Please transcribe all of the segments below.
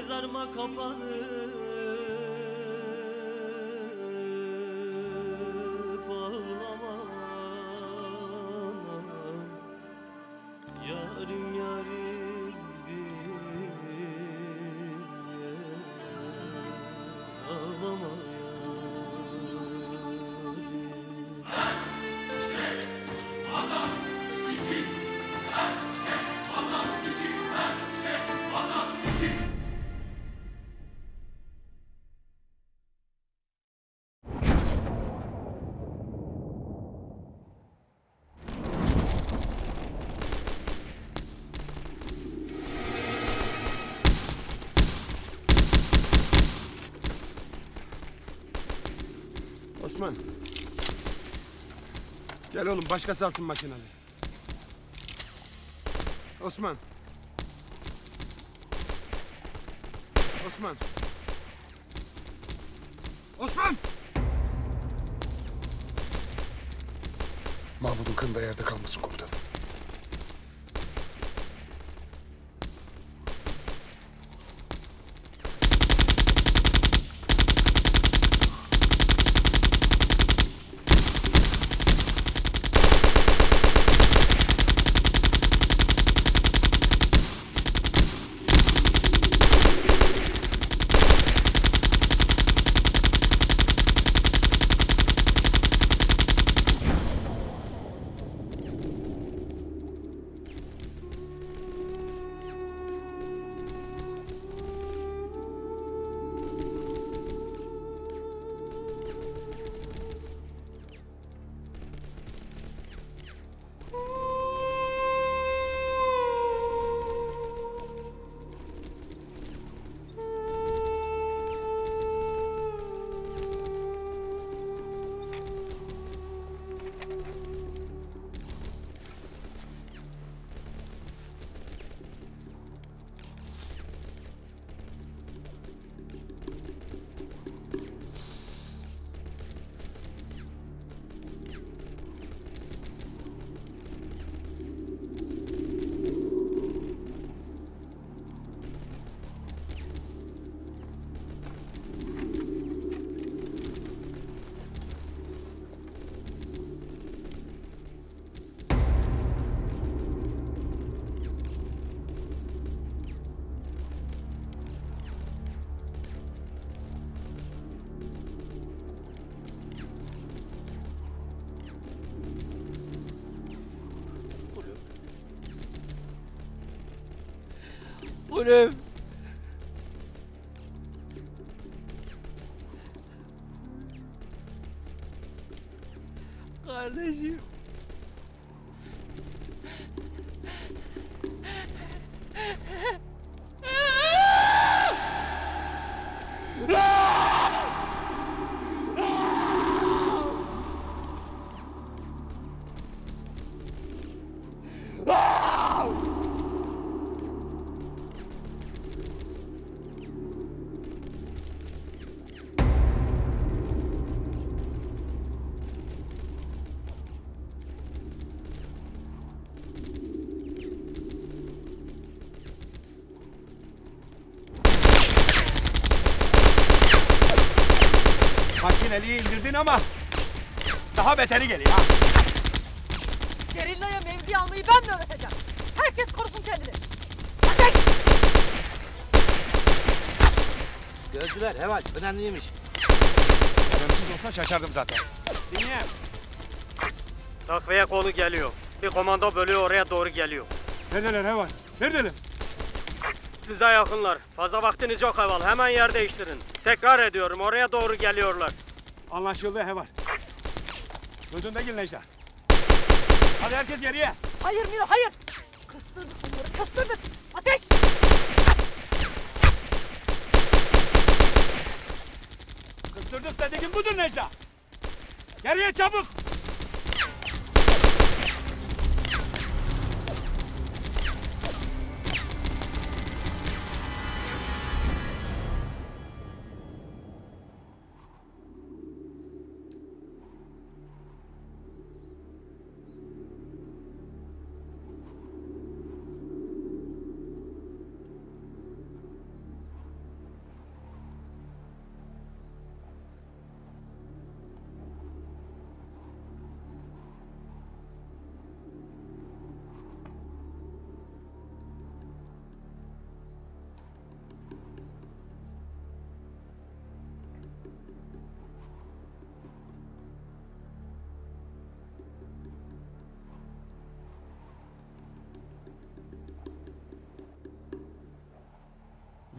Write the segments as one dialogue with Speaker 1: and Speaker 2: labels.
Speaker 1: mezarıma kapanıp ağlamam. Yarim yarim diye ağlama
Speaker 2: Osman. Gel oğlum, başkası alsın makineleri. Osman. Osman. Osman!
Speaker 3: Mahmut'un kında yerde kalmasın komutanım.
Speaker 1: Oğlum. Kardeşim.
Speaker 2: Makineliği indirdin ama daha beteri geliyor ha.
Speaker 4: Gerillaya mevzi almayı ben mi öğreteceğim? Herkes korusun kendini. Ateş!
Speaker 5: Gözcüler, Heval, önemliymiş.
Speaker 3: Önemsiz olsa şaşardım zaten.
Speaker 2: Dinle.
Speaker 6: Takviye kolu geliyor. Bir komando bölüğü oraya doğru geliyor.
Speaker 2: Neredeler Heval? Neredeler?
Speaker 6: Size yakınlar. Fazla vaktiniz yok Heval. Hemen yer değiştirin. Tekrar ediyorum, oraya doğru geliyorlar.
Speaker 2: Anlaşıldı Heval. Gözünde gül Necla. Hadi herkes geriye.
Speaker 4: Hayır Miro, hayır. Kıstırdık bunları, kıstırdık. Ateş!
Speaker 2: Kıstırdık dediğin budur Necla. Geriye çabuk.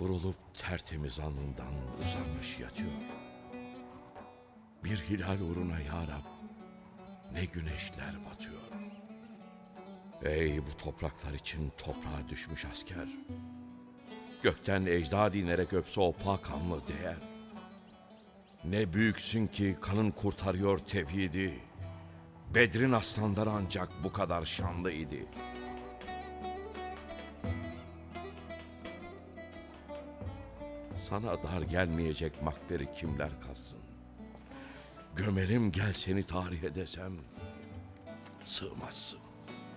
Speaker 7: Vurulup tertemiz alnından uzanmış yatıyor. Bir hilal uğruna ya Rab, ne güneşler batıyor. Ey bu topraklar için toprağa düşmüş asker, gökten ecdad inerek öpse o pak anlı değer. Ne büyüksün ki kanın kurtarıyor tevhidi, Bedrin aslanları ancak bu kadar şanlı idi. Sana dar gelmeyecek makberi kimler kazsın? Gömelim gel seni tarihe desem, sığmazsın.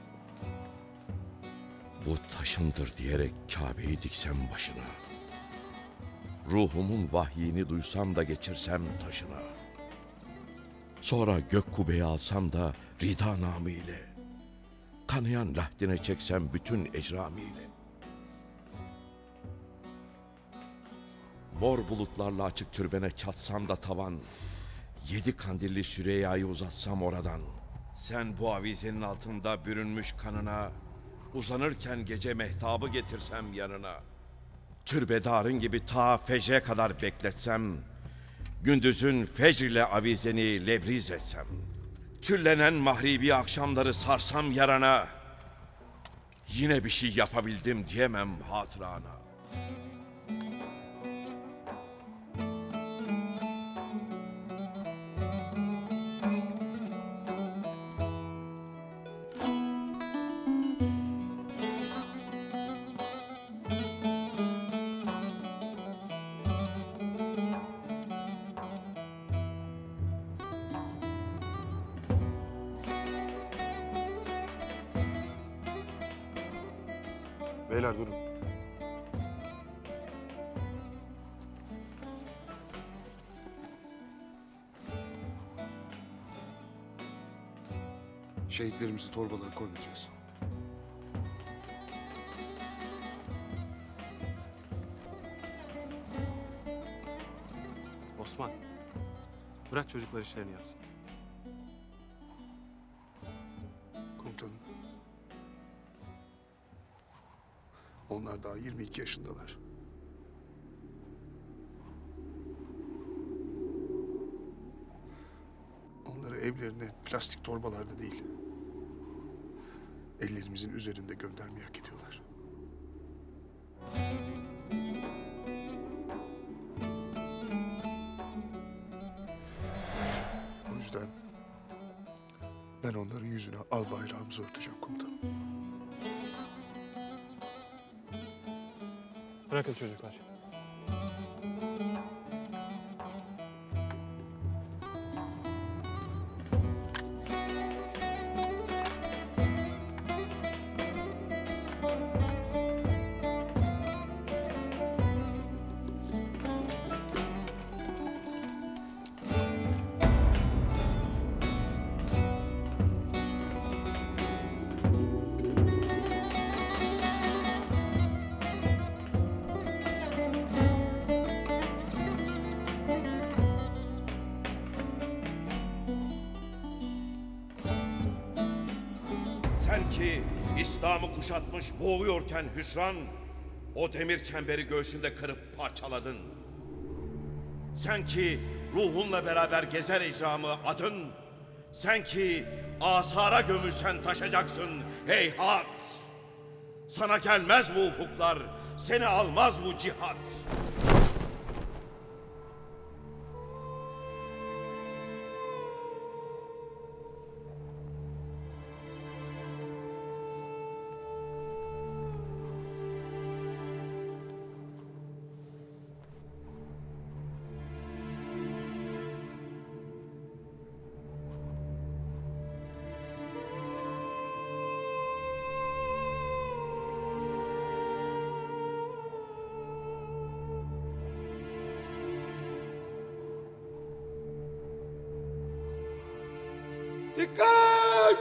Speaker 7: Bu taşındır diyerek Kabe'yi diksem başına, ruhumun vahyini duysam da geçirsem taşına, sonra gök kubbeyi alsam da rida namıyla, kanayan lahdine çeksem bütün ecramiyle, mor bulutlarla açık türbene çatsam da tavan, 7 kandilli Süreyya'yı uzatsam oradan, sen bu avizenin altında bürünmüş kanına, uzanırken gece mehtabı getirsem yanına, türbedarın gibi ta fecre kadar bekletsem, gündüzün fecr ile avizeni lebriz etsem, tüllenen mahribi akşamları sarsam yarana, yine bir şey yapabildim diyemem hatırana.
Speaker 3: Beyler durun. Şehitlerimizi torbalara koymayacağız.
Speaker 8: Osman, bırak çocuklar işlerini yapsın.
Speaker 3: Komutanım. Onlar daha 22 yaşındalar. Onları evlerine plastik torbalarda değil, ellerimizin üzerinde göndermeyi hak ediyorlar. O yüzden ben onların yüzüne al bayrağımızı örteceğim komutanım.
Speaker 8: Bırakın çocuklar.
Speaker 7: Sen ki İslam'ı kuşatmış boğuyorken hüsran, o demir çemberi göğsünde kırıp parçaladın. Sen ki ruhunla beraber gezer icramı adın, sen ki asara gömülsen taşacaksın heyhat. Sana gelmez bu ufuklar, seni almaz bu cihat. Dikkat!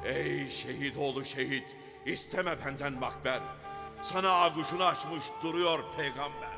Speaker 7: Ey şehit oğlu şehit, isteme benden makber. Sana aguşunu açmış duruyor peygamber.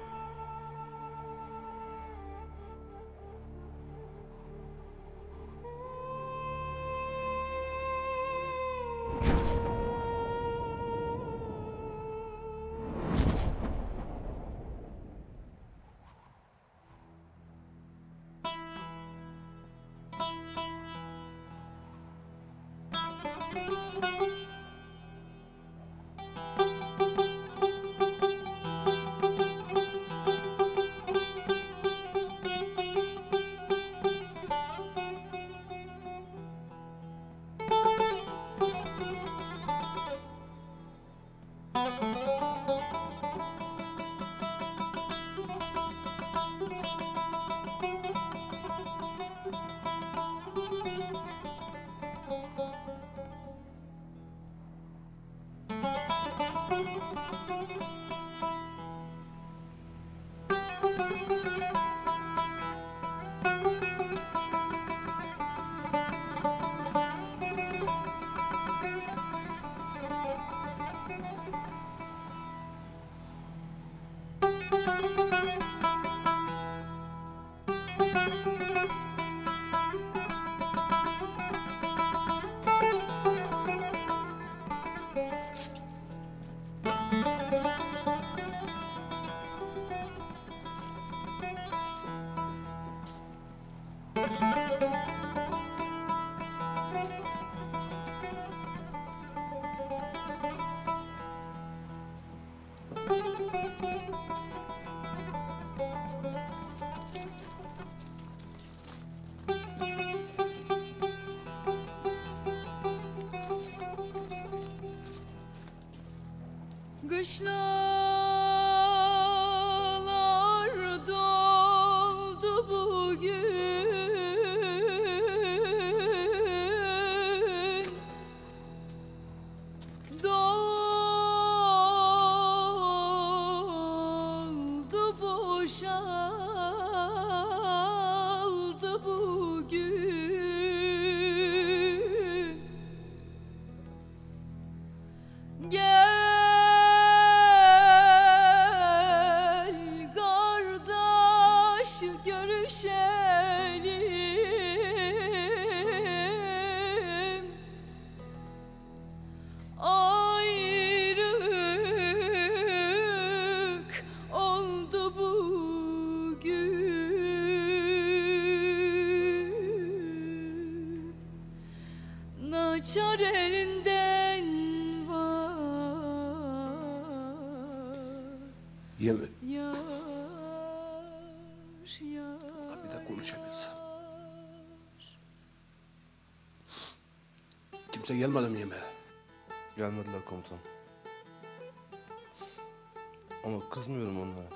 Speaker 9: Kışlalar doldu bugün, doldu boşaldı bugün. Gel görüşelim, ayrılık oldu bugün. Naçar elinden var
Speaker 3: Yeme.
Speaker 9: yar.
Speaker 3: Bir de konuşabilsem. Kimse gelmedi mi yemeğe?
Speaker 8: Gelmediler komutan. Ama kızmıyorum onlara.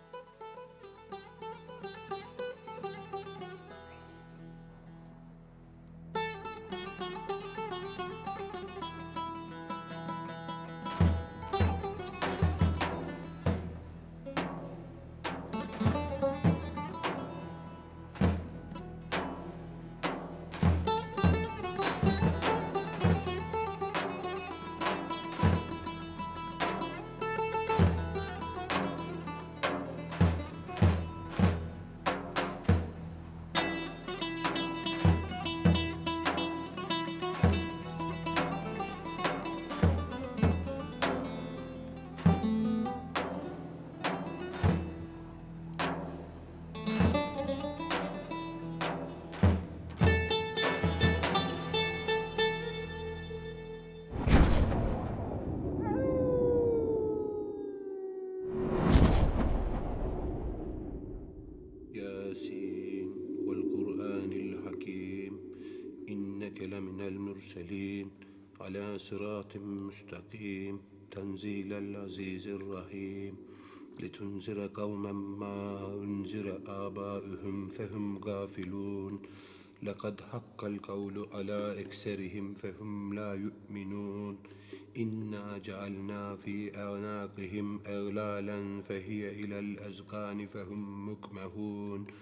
Speaker 10: ياسين والقرآن الحكيم إنك لمن المرسلين على صراط مستقيم تنزيل العزيز الرحيم لتنذر قوما ما أنذر آباؤهم فهم غافلون لقد حق القول على أكثرهم فهم لا يؤمنون إنا جعلنا في أعناقهم أغلالا فهي إلى الأذقان فهم مقمحون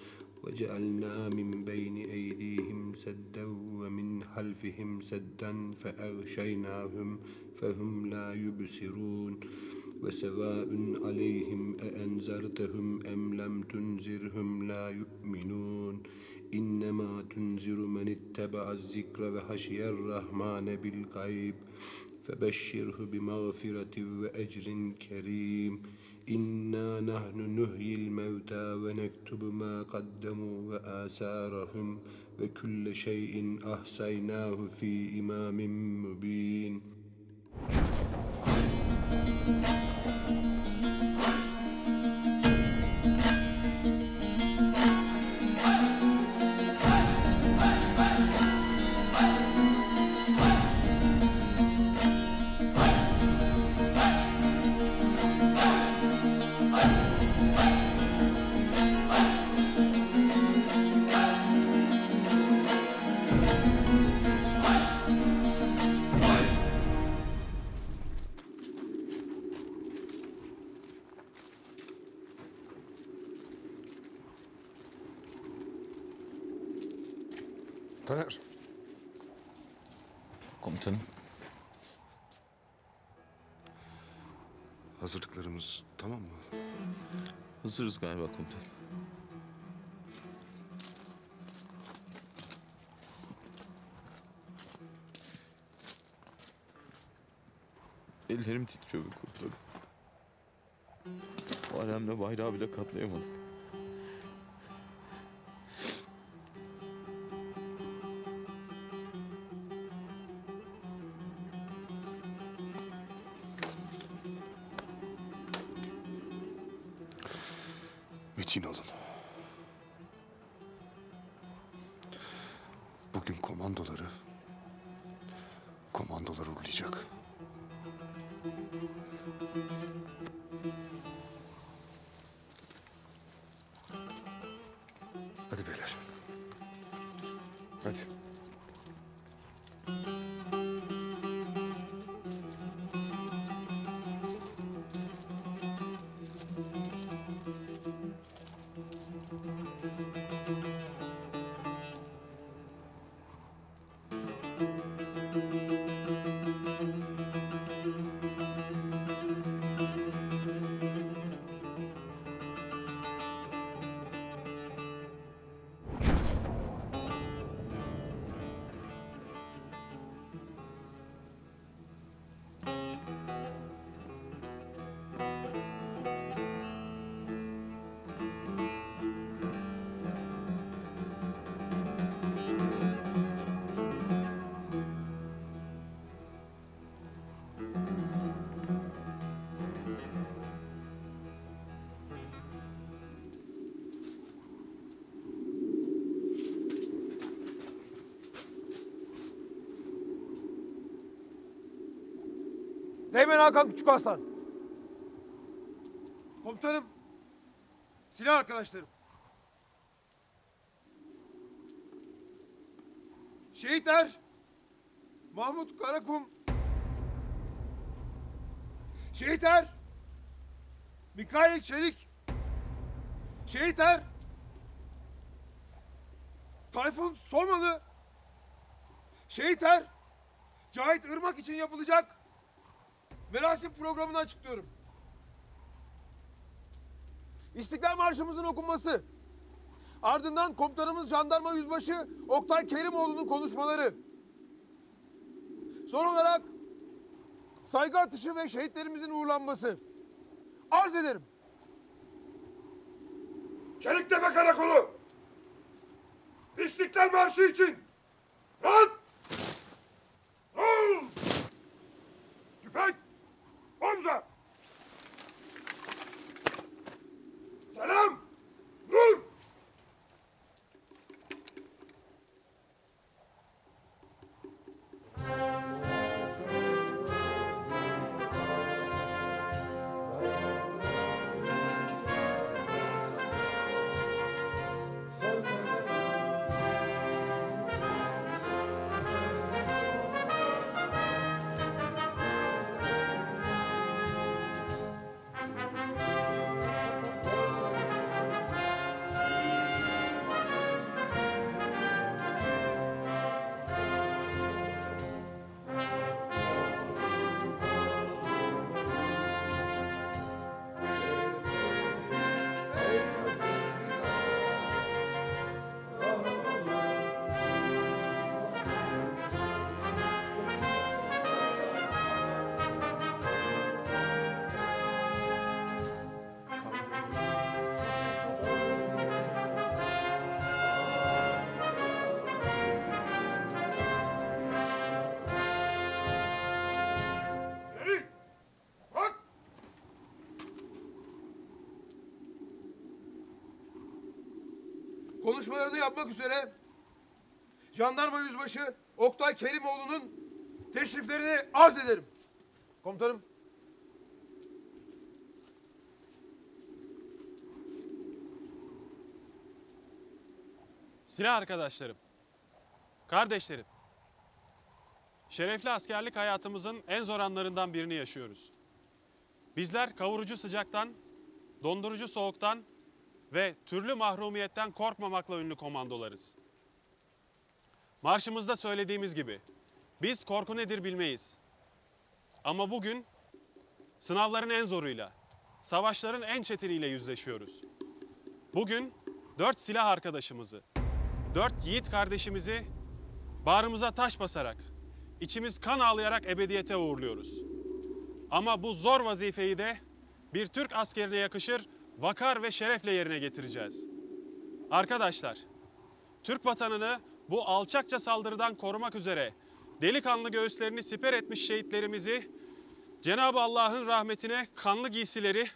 Speaker 10: وجعلنا من بين أيديهم سدا ومن خلفهم سدا فأغشيناهم فهم لا يبصرون وسواء عليهم أأنذرتهم أم لم تنذرهم لا يؤمنون إنما تنذر من اتبع الذكر وخشي الرحمن بالغيب فبشره بمغفرة وأجر كريم إنا نحن نحيي الموتى ونكتب ما قدموا وآثارهم وكل شيء أحصيناه في إمام مبين.
Speaker 3: Taner.
Speaker 11: Komutanım.
Speaker 3: Hazırlıklarımız tamam mı?
Speaker 11: Hazırız galiba komutanım. Ellerim titriyor be komutanım. O alemde bayrağı bile katlayamadık.
Speaker 3: Metin olun. Bugün komandoları uğurlayacak. Hadi beyler. Hadi.
Speaker 2: Teğmen Hakan Küçükaslan.
Speaker 3: Komutanım. Silah arkadaşlarım. Şehitler. Mahmut Karakum. Şehitler. Mikail Çelik. Şehitler. Tayfun Somalı. Şehitler. Cahit Irmak için yapılacak merasim programını açıklıyorum. İstiklal Marşımızın okunması, ardından komutanımız Jandarma Yüzbaşı Oktay Kerimoğlu'nun konuşmaları. Son olarak saygı atışı ve şehitlerimizin uğurlanması. Arz ederim.
Speaker 2: Çeliktepe Karakolu. İstiklal Marşı için. Rahat. Ol. Tüfek. Omza. Selam. Dur.
Speaker 3: konuşmalarını yapmak üzere Jandarma Yüzbaşı Oktay Kerimoğlu'nun teşriflerini arz ederim. Komutanım.
Speaker 12: Silah arkadaşlarım, kardeşlerim, şerefli askerlik hayatımızın en zor anlarından birini yaşıyoruz. Bizler kavurucu sıcaktan, dondurucu soğuktan ve türlü mahrumiyetten korkmamakla ünlü komandolarız. Marşımızda söylediğimiz gibi, biz korku nedir bilmeyiz. Ama bugün sınavların en zoruyla, savaşların en çetiniyle yüzleşiyoruz. Bugün 4 silah arkadaşımızı, 4 yiğit kardeşimizi bağrımıza taş basarak, içimiz kan ağlayarak ebediyete uğurluyoruz. Ama bu zor vazifeyi de bir Türk askerine yakışır vakar ve şerefle yerine getireceğiz. Arkadaşlar, Türk vatanını bu alçakça saldırıdan korumak üzere delikanlı göğüslerini siper etmiş şehitlerimizi Cenab-ı Allah'ın rahmetine kanlı giysileri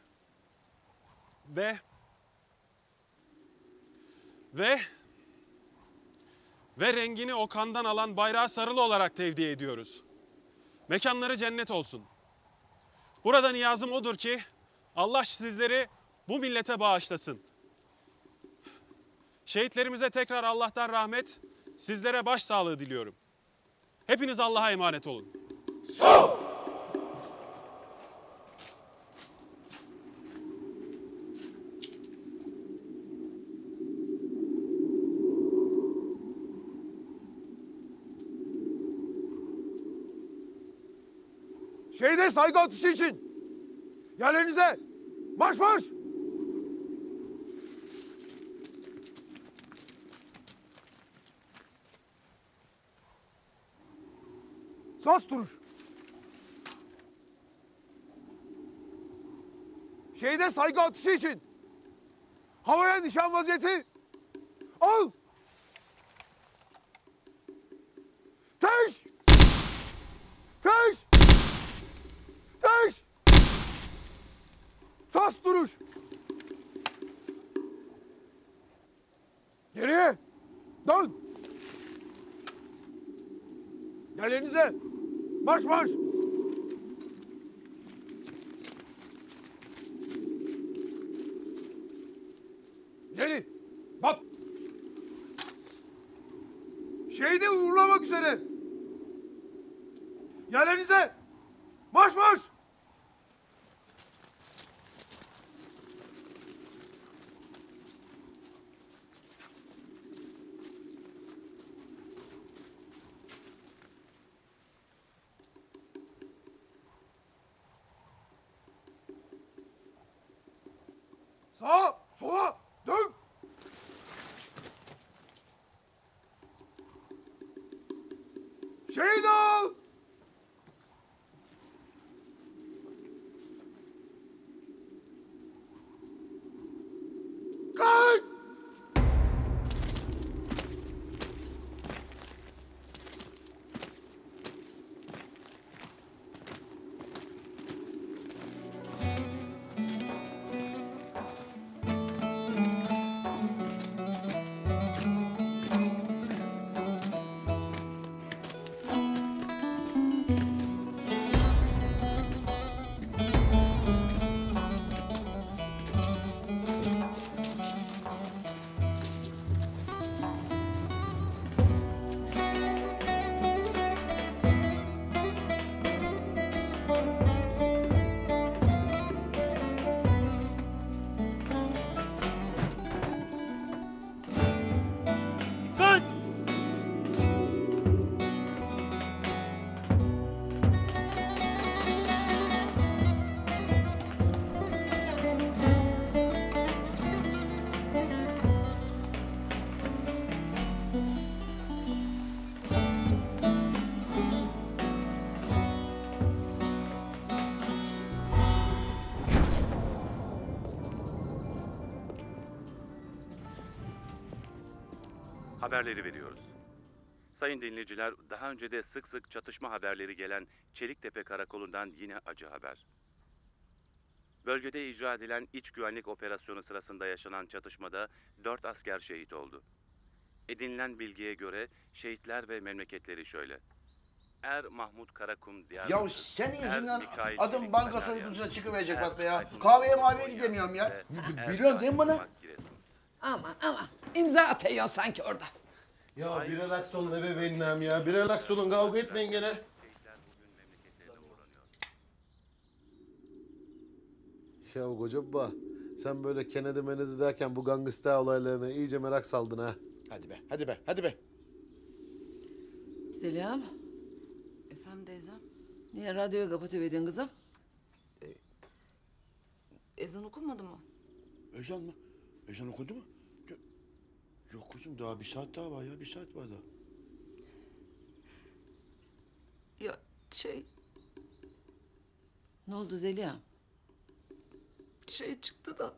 Speaker 12: ve rengini o kandan alan bayrağı sarılı olarak tevdi ediyoruz. Mekanları cennet olsun. Burada niyazım odur ki Allah sizleri bu millete bağışlasın. Şehitlerimize tekrar Allah'tan rahmet, sizlere başsağlığı diliyorum. Hepiniz Allah'a emanet olun.
Speaker 3: Sağ ol. Şehide saygı atışı için yerlerinize marş marş! Sas duruş! Şehide saygı atışı için havaya nişan vaziyeti al! Teş! Teş! Teş! Sas duruş! Geriye! Dön! Yerlerinize! Marş marş! Geri! Bak! Şehidi uğurlamak üzere! Yerlerinize! Marş marş! Sağa, sola, dön! Şehit al! Kalk!
Speaker 13: Haberleri veriyoruz. Sayın dinleyiciler, daha önce de sık sık çatışma haberleri gelen Çeliktepe Karakolu'ndan yine acı haber. Bölgede icra edilen iç güvenlik operasyonu sırasında yaşanan çatışmada 4 asker şehit oldu. Edinilen bilgiye göre şehitler ve memleketleri şöyle. Mahmut Karakum Diyarbakır.
Speaker 5: Ya senin yüzünden
Speaker 13: Mikail
Speaker 5: adım
Speaker 13: Çelik
Speaker 5: banka
Speaker 13: Sakarya,
Speaker 5: soyguncusu çıkıverecek Fatma ya.
Speaker 13: Tayfun
Speaker 5: Kahveye
Speaker 13: Konya,
Speaker 5: maviye gidemiyorum ya.
Speaker 13: ve
Speaker 5: Biliyorsun değil mi bunu?
Speaker 13: Irmak Giresun.
Speaker 14: Aman imza atıyor sanki orada.
Speaker 10: Ya bir relax olun ebeveynlerim ya. Bir relax olun, kavga etmeyin gene. Ya koca baba, sen böyle Kennedy menedi derken bu gangster olaylarına iyice merak saldın ha. Hadi be, hadi be, hadi be.
Speaker 14: Zeliha'm,
Speaker 9: Efendim teyzem?
Speaker 14: niye radyoyu kapatıverdin kızım?
Speaker 9: Ezan okunmadı mı?
Speaker 10: Ezan mı? Ezan okundu mu? Yok kızım, daha bir saat daha var ya, bir saat var daha.
Speaker 9: Ya
Speaker 14: Ne oldu Zeliha'm?
Speaker 9: çıktı da.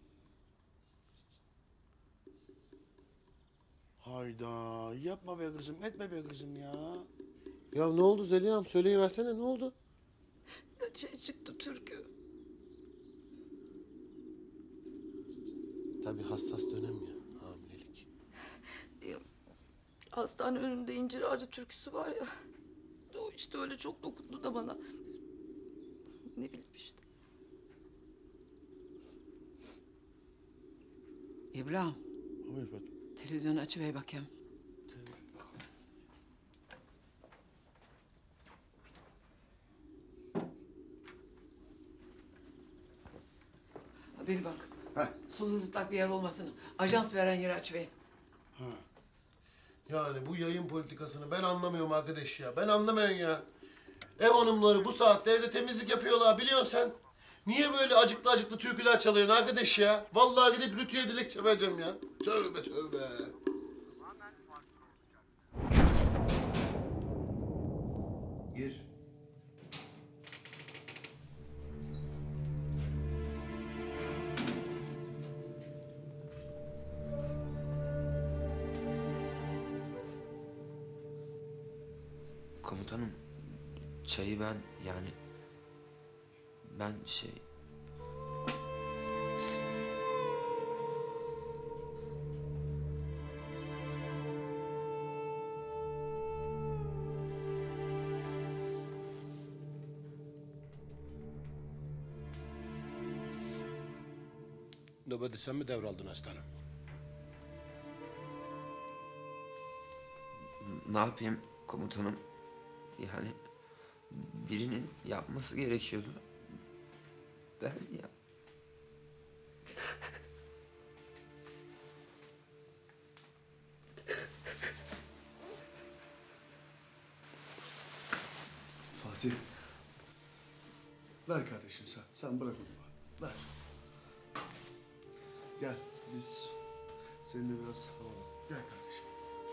Speaker 10: Hayda, yapma be kızım, etme be kızım ya. Ya ne oldu Zeliha'm? Söyleyiversene, ne oldu?
Speaker 9: Ya çıktı Türkü.
Speaker 10: Tabii hassas dönem ya, hamilelik.
Speaker 9: Ya, hastane önünde incir ağacı türküsü var ya. O işte öyle çok dokundu da bana. Ne bileyim işte.
Speaker 14: İbrahim,
Speaker 10: Buyur Fatma.
Speaker 14: televizyonu açıver bakayım. Bir bak. Sulu zıtlak bir yer olmasın. Ajans veren yeri açıver.
Speaker 10: Yani bu yayın politikasını ben anlamıyorum arkadaş ya. Ben anlamıyorum ya. Ev hanımları bu saatte evde temizlik yapıyorlar biliyorsun sen. Niye böyle acıklı acıklı türküler çalıyorsun arkadaş ya? Vallahi gidip Rütü'ye dilekçe vereceğim ya. Tövbe tövbe. Gir.
Speaker 15: Komutanım, çayı ben
Speaker 10: Nöbeti sen mi devraldın aslanım?
Speaker 15: ne yapayım komutanım? Yani birinin yapması gerekiyordu. Ben ya.
Speaker 10: Fatih. Ver kardeşim sen. Sen bırak onu bana. Ver. Gel biz seninle biraz havalı. Gel kardeşim.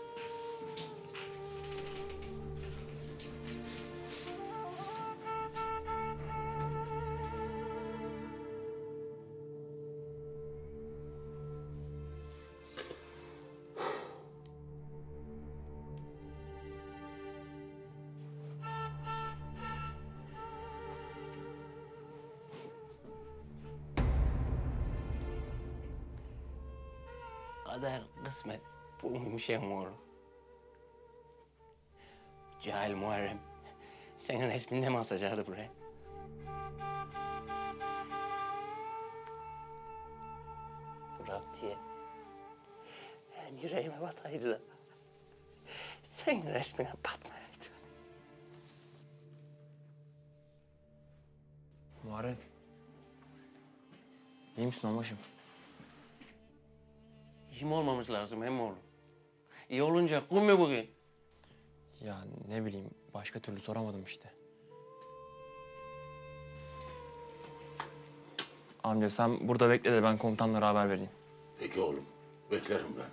Speaker 16: Kader, kısmet bu muymuş oğlum? Cahil Muharrem, senin resmini mi asacaktı buraya? Burak diye benim yüreğime bataydı da senin resmine batmayaydı.
Speaker 17: Muharrem. İyi misin onbaşım?
Speaker 16: İyi mi olmamız lazım hem oğlum? İyi olunca kum mu bugün?
Speaker 17: Ya ne bileyim, başka türlü soramadım işte. Amca sen burada bekle de ben komutanlara haber vereyim.
Speaker 18: Peki oğlum, beklerim ben.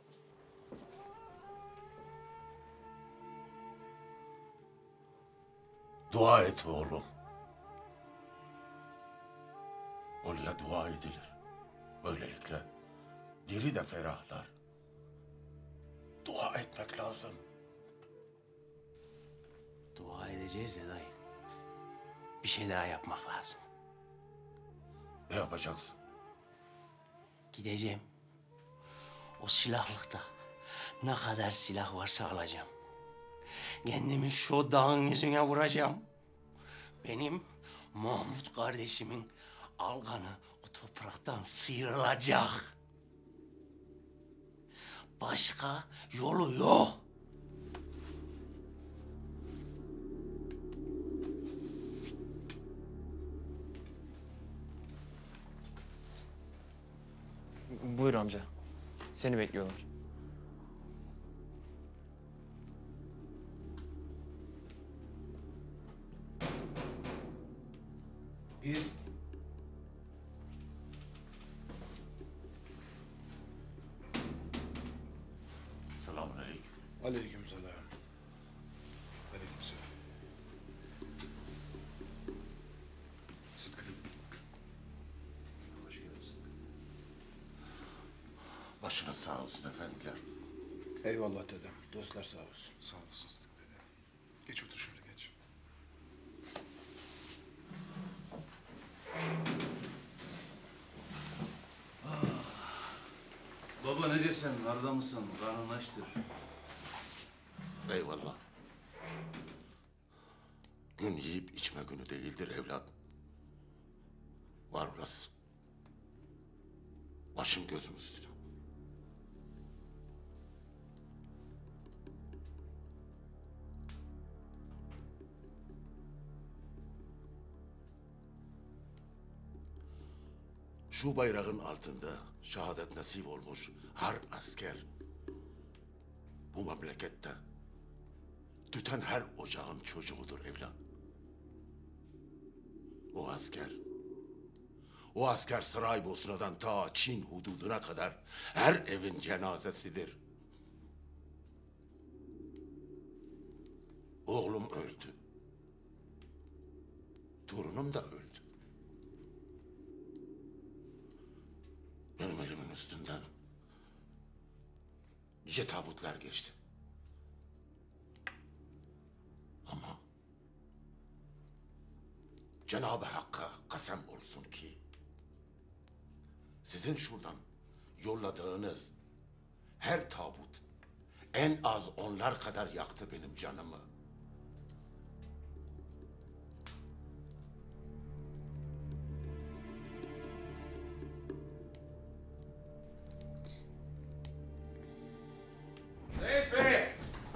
Speaker 18: Dua et oğlum. Ölüye dua edilir. Böylelikle diri de ferahlar. Dua etmek lazım.
Speaker 16: Dua edeceğiz de dayı. Bir şey daha yapmak lazım.
Speaker 18: Ne yapacaksın?
Speaker 19: Gideceğim. O silahlıkta ne kadar silah varsa alacağım. Kendimi şu dağın yüzüne vuracağım. Benim Mahmut kardeşimin alganı o topraktan sıyrılacak. Başka yolu yok.
Speaker 17: Buyur amca. Seni bekliyorlar.
Speaker 10: Gir.
Speaker 18: Selamünaleyküm.
Speaker 3: Aleykümselam. Aleykümselam. Sıtkı.
Speaker 18: Hoş geldiniz. Başınız sağ olsun efendiler.
Speaker 3: Eyvallah dedem. Dostlar sağ olsun. Sağ olasın Sıtkı dede. Geç otur şöyle geç.
Speaker 1: Baba ne desen, arada mısın? Karnın açtır.
Speaker 18: Eyvallah. Gün yiyip içme günü değildir evlat. Var orası. Başım gözüm üstüne. Şu bayrağın altında şehadet nasip olmuş her asker bu memlekette tüten her ocağın çocuğudur evlat. O asker Saraybosna'dan ta Çin hududuna kadar her evin cenazesidir. Oğlum öldü. Torunum da öldü. Benim elimin üstünden nice tabutlar geçti. Ama Cenab-ı Hakk'a kasem olsun ki sizin şuradan yolladığınız her tabut en az onlar kadar yaktı benim canımı.
Speaker 10: Seyfi!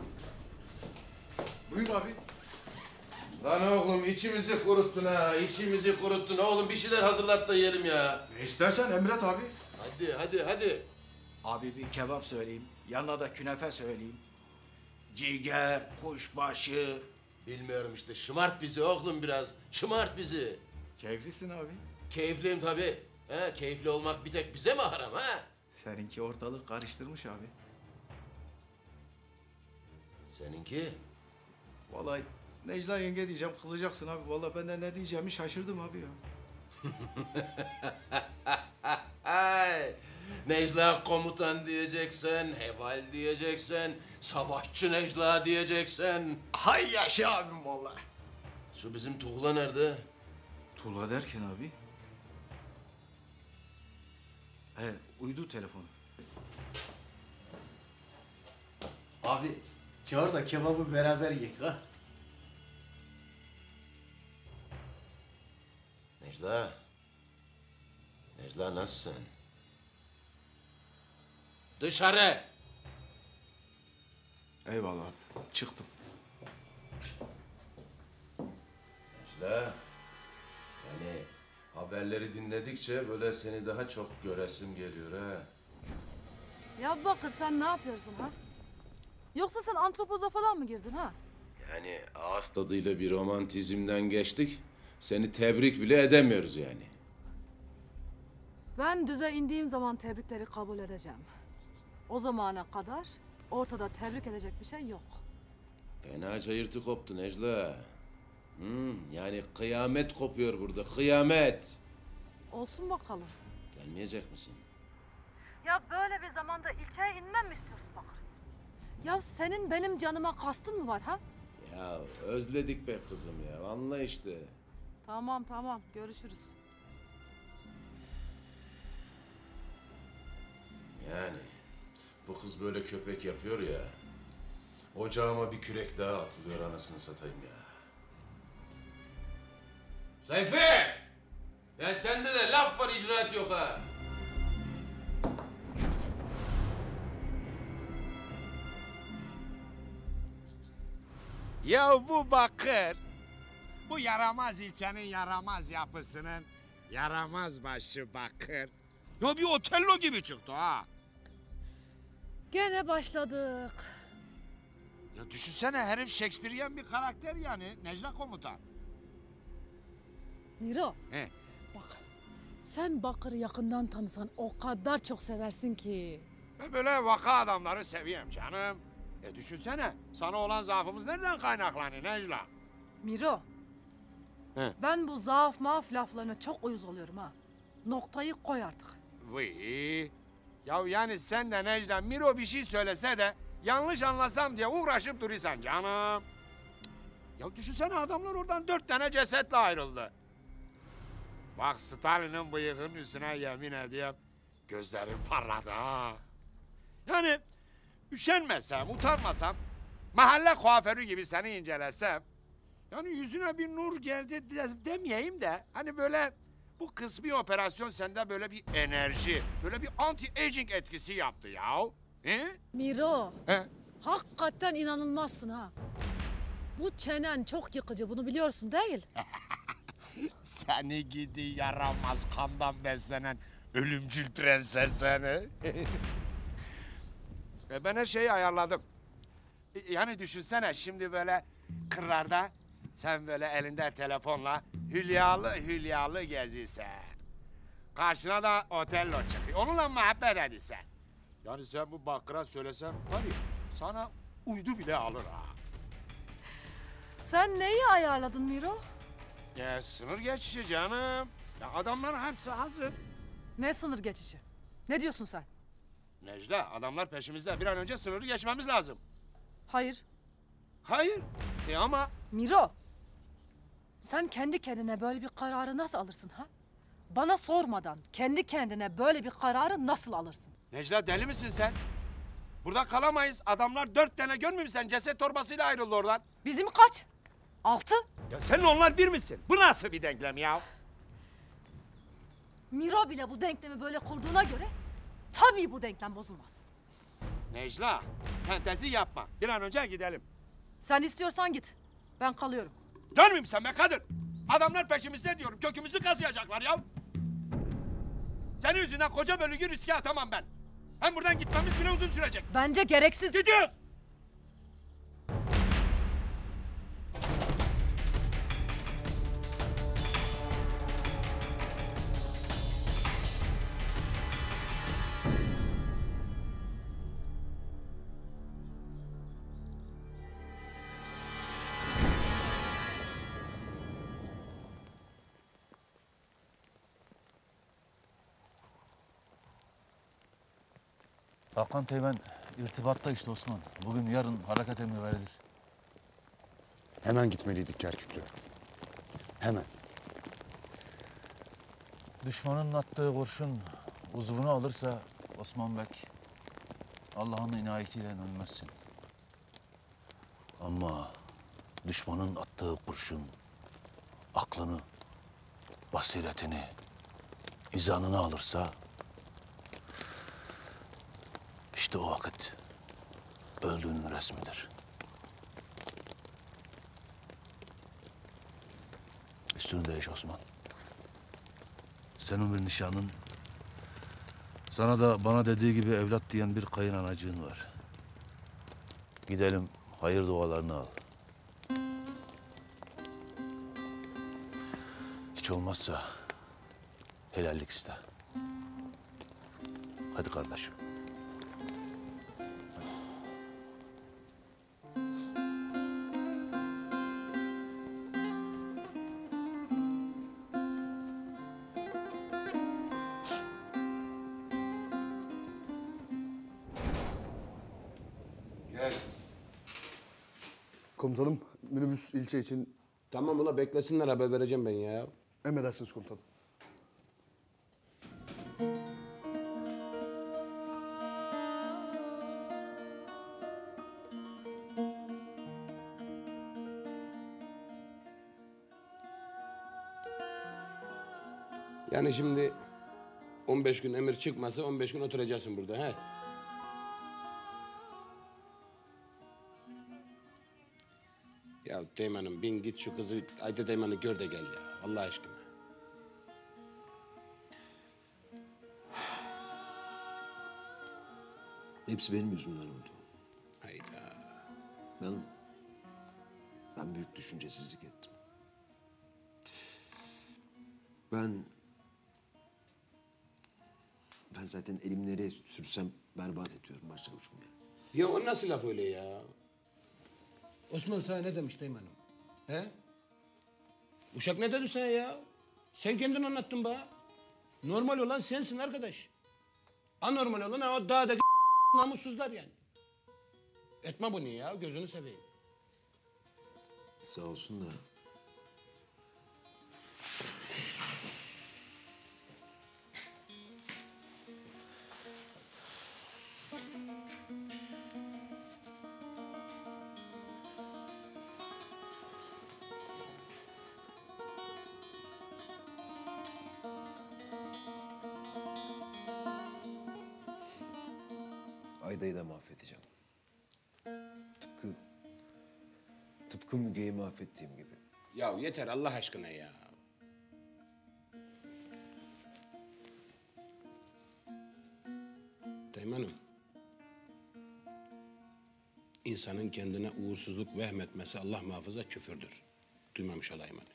Speaker 3: Buyur abi.
Speaker 10: Lan oğlum içimizi kuruttun ha, içimizi kuruttun. Oğlum bir şeyler hazırlat da yiyelim ya.
Speaker 3: Ne istersen Emret abi.
Speaker 10: Hadi.
Speaker 20: Abi bir kebap söyleyeyim. Yanına da künefe söyleyeyim. Ciğer, kuşbaşı.
Speaker 10: Bilmiyorum işte, şımart bizi oğlum biraz. Şımart bizi.
Speaker 20: Keyiflisin abi.
Speaker 10: Keyifliyim tabii. He, keyifli olmak bir tek bize mi haram ha?
Speaker 20: Seninki ortalık karıştırmış abi.
Speaker 10: Seninki?
Speaker 20: Vallahi Necla yenge diyeceğim, kızacaksın abi. Vallahi ben de ne diyeceğimi şaşırdım abi ya.
Speaker 10: Ay, Necla komutan diyeceksen, Heval diyeceksen, savaşçı Necla diyeceksen.
Speaker 20: Hay yaşa abim vallahi.
Speaker 10: Şu bizim Tuğla nerede?
Speaker 20: Tuğla derken abi? He, uydu telefonu. Abi çağır da kebabı beraber yiyek ha.
Speaker 10: Necla. Necla nasılsın? Dışarı!
Speaker 20: Eyvallah abi, çıktım.
Speaker 10: Necla. Yani haberleri dinledikçe böyle seni daha çok göresim geliyor ha.
Speaker 4: Ya Bakır sen ne yapıyorsun ha? Yoksa sen antropoza falan mı girdin ha?
Speaker 10: Yani ağız tadıyla bir romantizmden geçtik. Seni tebrik bile edemiyoruz yani.
Speaker 4: Ben düze indiğim zaman tebrikleri kabul edeceğim. O zamana kadar ortada tebrik edecek bir şey yok.
Speaker 10: Fena çayırtı koptu Necla. Yani kıyamet kopuyor burada, kıyamet.
Speaker 4: Olsun bakalım.
Speaker 10: Gelmeyecek misin?
Speaker 4: Ya böyle bir zamanda ilçeye inmem mi istiyorsun Bakır? Ya senin benim canıma kastın mı var ha?
Speaker 10: Ya özledik be kızım ya, anla işte.
Speaker 4: Tamam görüşürüz.
Speaker 18: Yani bu kız böyle köpek yapıyor ya. Ocağıma bir kürek daha atılıyor anasını satayım ya. Seyfi! Ya sende de laf var icraat yok ha.
Speaker 2: Ya bu Bakır, bu yaramaz ilçenin yaramaz yapısının yaramaz başı Bakır. Ya bir Otello gibi çıktı ha.
Speaker 4: Gene başladık.
Speaker 2: Ya düşünsene herif Shakespearean bir karakter yani Necla Komutan.
Speaker 4: Miro,
Speaker 2: He.
Speaker 4: bak sen Bakır'ı yakından tanısan o kadar çok seversin ki.
Speaker 2: Ben böyle vaka adamları seviyorum canım. Düşünsene sana olan zaafımız nereden kaynaklanıyor Necla?
Speaker 4: Miro,
Speaker 2: He.
Speaker 4: ben bu zaaf maaf laflarına çok uyuz oluyorum ha. Noktayı koy artık.
Speaker 2: Vıy. Ya yani sen de Necla Miro bir şey söylese de yanlış anlasam diye uğraşıp duruyorsan canım. Ya düşünsene adamlar oradan 4 tane cesetle ayrıldı. Bak Stalin'in bıyığının üstüne yemin ediyorum gözlerim parladı ha. Yani üşenmesem, utanmasam, mahalle kuaförü gibi seni incelesem, yani yüzüne bir nur geldi demeyeyim de hani böyle bu kısmi operasyon sende böyle bir enerji, böyle bir anti-aging etkisi yaptı ya. He?
Speaker 4: Miro,
Speaker 2: He?
Speaker 4: hakikaten inanılmazsın ha. Bu çenen çok yıkıcı, bunu biliyorsun değil?
Speaker 2: Seni gidi yaramaz kandan beslenen ölümcül prenses seni. Ben her şeyi ayarladım. Yani düşünsene şimdi böyle kırlarda sen böyle elinde telefonla hülyalı geziysen. Karşına da Otello çıkıyor. Onunla muhabbet ediysen. Yani sen bu Bakır'a söylesen var ya sana uydu bile alır ha.
Speaker 4: Sen neyi ayarladın Miro?
Speaker 2: Ya sınır geçişi canım. Ya adamların hepsi hazır.
Speaker 4: Ne sınır geçişi? Ne diyorsun sen?
Speaker 2: Necla adamlar peşimizde. Bir an önce sınırı geçmemiz lazım.
Speaker 4: Hayır.
Speaker 2: Hayır. Ama...
Speaker 4: Miro, sen kendi kendine böyle bir kararı nasıl alırsın ha? Bana sormadan kendi kendine böyle bir kararı nasıl alırsın?
Speaker 2: Necla deli misin sen? Burada kalamayız. Adamlar 4 tane görmüyor musun sen? Ceset torbasıyla ayrıldı oradan.
Speaker 4: Bizim kaç? 6?
Speaker 2: Ya seninle onlar bir misin? Bu nasıl bir denklem ya?
Speaker 4: Miro bile bu denklemi böyle kurduğuna göre tabii bu denklem bozulmaz.
Speaker 2: Necla, fantezi yapma. Bir an önce gidelim.
Speaker 4: Sen istiyorsan git. Ben kalıyorum.
Speaker 2: Görmüyor musun sen be kadın? Adamlar peşimizde diyorum. Kökümüzü kazıyacaklar ya. Senin yüzünden koca bölüğü riske atamam ben. Hem buradan gitmemiz bile uzun sürecek.
Speaker 4: Bence gereksiz.
Speaker 2: Gidiyoruz.
Speaker 1: Hakan Teğmen irtibatta işte Osman. Bugün yarın hareket emri verilir.
Speaker 5: Hemen gitmeliydik Kerküklü. Hemen.
Speaker 1: Düşmanın attığı kurşun uzvunu alırsa Osman Bek Allah'ın inayetiyle ölmezsin. Ama düşmanın attığı kurşun aklını, basiretini, izanını alırsa işte o vakit öldüğünün resmidir. Üstünü değiş Osman. Senin bir nişanın, sana da bana dediği gibi evlat diyen bir kayınanacığın var. Gidelim, hayır dualarını al. Hiç olmazsa helallik iste. Hadi kardeşim.
Speaker 8: Komutanım, minibüs ilçe için...
Speaker 21: Tamam ula beklesinler, haber vereceğim ben ya.
Speaker 8: Emredersiniz komutanım.
Speaker 21: Yani şimdi 15 gün emir çıkmasa 15 gün oturacaksın burada he? Ya Teğmen'im bin git şu kızı Ayda Teğmen'i gör de gel ya Allah aşkına.
Speaker 6: Hepsi benim yüzümden oldu.
Speaker 21: Hayda.
Speaker 6: Ben büyük düşüncesizlik ettim. Ben zaten elimi nereye sürsem berbat ediyorum başçavuşum ya.
Speaker 21: Ya o nasıl laf öyle ya? Osman sana ne demiş Teğmen'im? He? Uşak ne dedi sana ya? Sen kendin anlattın bana. Normal olan sensin arkadaş. Anormal olan o dağdaki namussuzlar yani. Etme bunu ya, gözünü seveyim.
Speaker 6: Sağ olsun da. Ayda'yı da mahvedeceğim. Tıpkı Müge'yi mahvettiğim gibi.
Speaker 21: Ya yeter Allah aşkına ya. Teğmen'im. İnsanın kendine uğursuzluk vehmetmesi Allah muhafaza küfürdür. Duymamış olayım hani.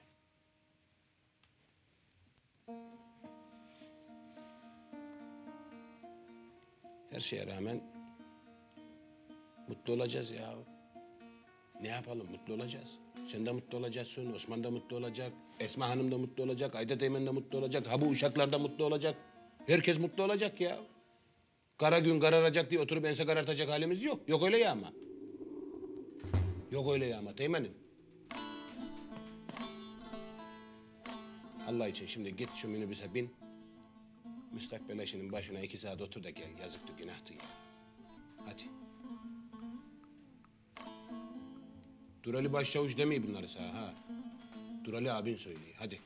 Speaker 21: Her şeye rağmen mutlu olacağız ya. Ne yapalım? Mutlu olacağız. Sen de mutlu olacaksın, Osman da mutlu olacak, Esma Hanım da mutlu olacak, Ayda Teğmen de mutlu olacak, ha bu uşaklar da mutlu olacak. Herkes mutlu olacak ya. Kara gün kararacak diye oturup ense karartacak halimiz yok. Yok öyle ya ama. Yok öyle ya ama Teğmen'im. Allah için şimdi git şu minibüse bin. Müstakbel eşinin başına 2 saat otur da gel. Yazıktı, günahtı ya. Hadi. Durali başçavuş demeyi bunları sana ha. Durali abin söylüyor. Hadi.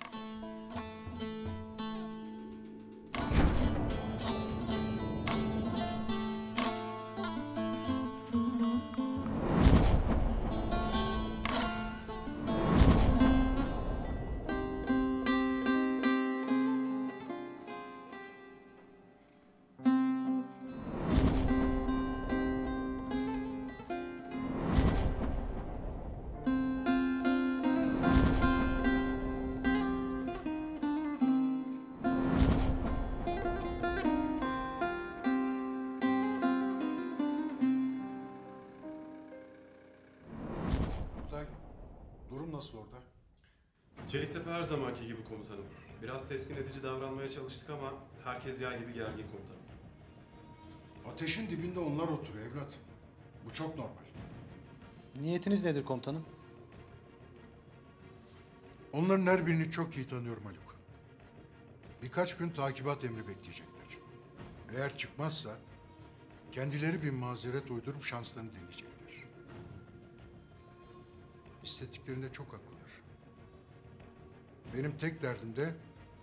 Speaker 22: Durum nasıl orada?
Speaker 12: Çeliktepe her zamanki gibi komutanım. Biraz teskin edici davranmaya çalıştık ama herkes yay gibi gergin komutanım.
Speaker 22: Ateşin dibinde onlar oturuyor evlat. Bu çok normal.
Speaker 23: Niyetiniz nedir komutanım?
Speaker 22: Onların her birini çok iyi tanıyorum Haluk. Birkaç gün takibat emri bekleyecekler. Eğer çıkmazsa kendileri bir mazeret uydurup şanslarını deneyecekler. İstediklerinde çok haklılar. Benim tek derdim de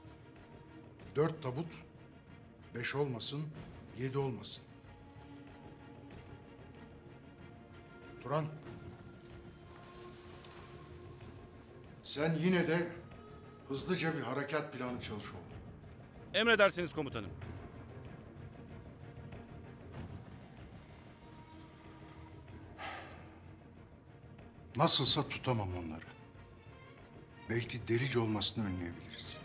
Speaker 22: 4 tabut, 5 olmasın, 7 olmasın. Turan, sen yine de hızlıca bir harekat planı çalış oğlum.
Speaker 24: Emredersiniz komutanım.
Speaker 22: Nasılsa tutamam onları. Belki delici olmasını önleyebiliriz.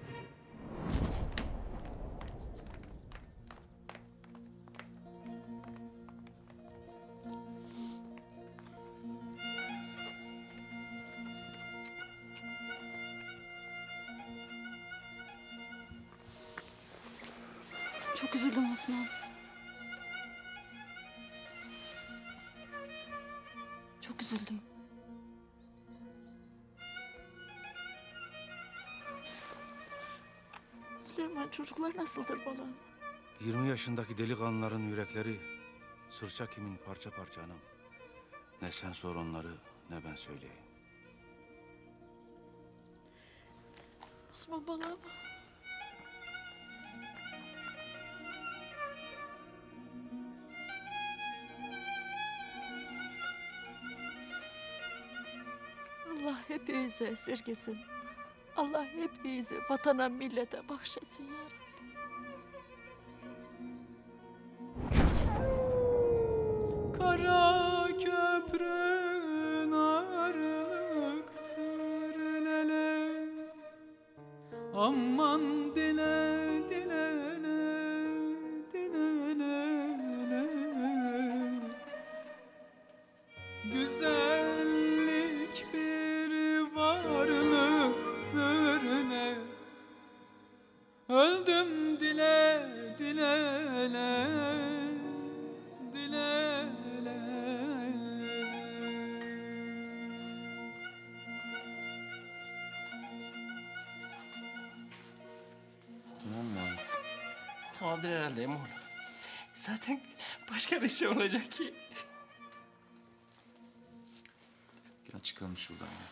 Speaker 9: Çok üzüldüm Osman. Çok üzüldüm.
Speaker 25: Süleyman çocuklar nasıldır bana?
Speaker 1: 20 yaşındaki delikanlıların yürekleri sırça kimin parça parça anam. Ne sen sor onları ne ben söyleyeyim.
Speaker 25: Osman bana hepimizi esirgesin. Allah hepimizi vatana millete bahşetsin ya Rabbi.
Speaker 7: Kara köprün ağırlıktır lele. Aman dile dile dile. Güzellik bir varlıktır ne. Öldüm dile dile dile.
Speaker 19: Tamam mı abi? Tamamdır herhalde Emre. Zaten başka bir şey olacak ki.
Speaker 11: Gel çıkalım şuradan ya.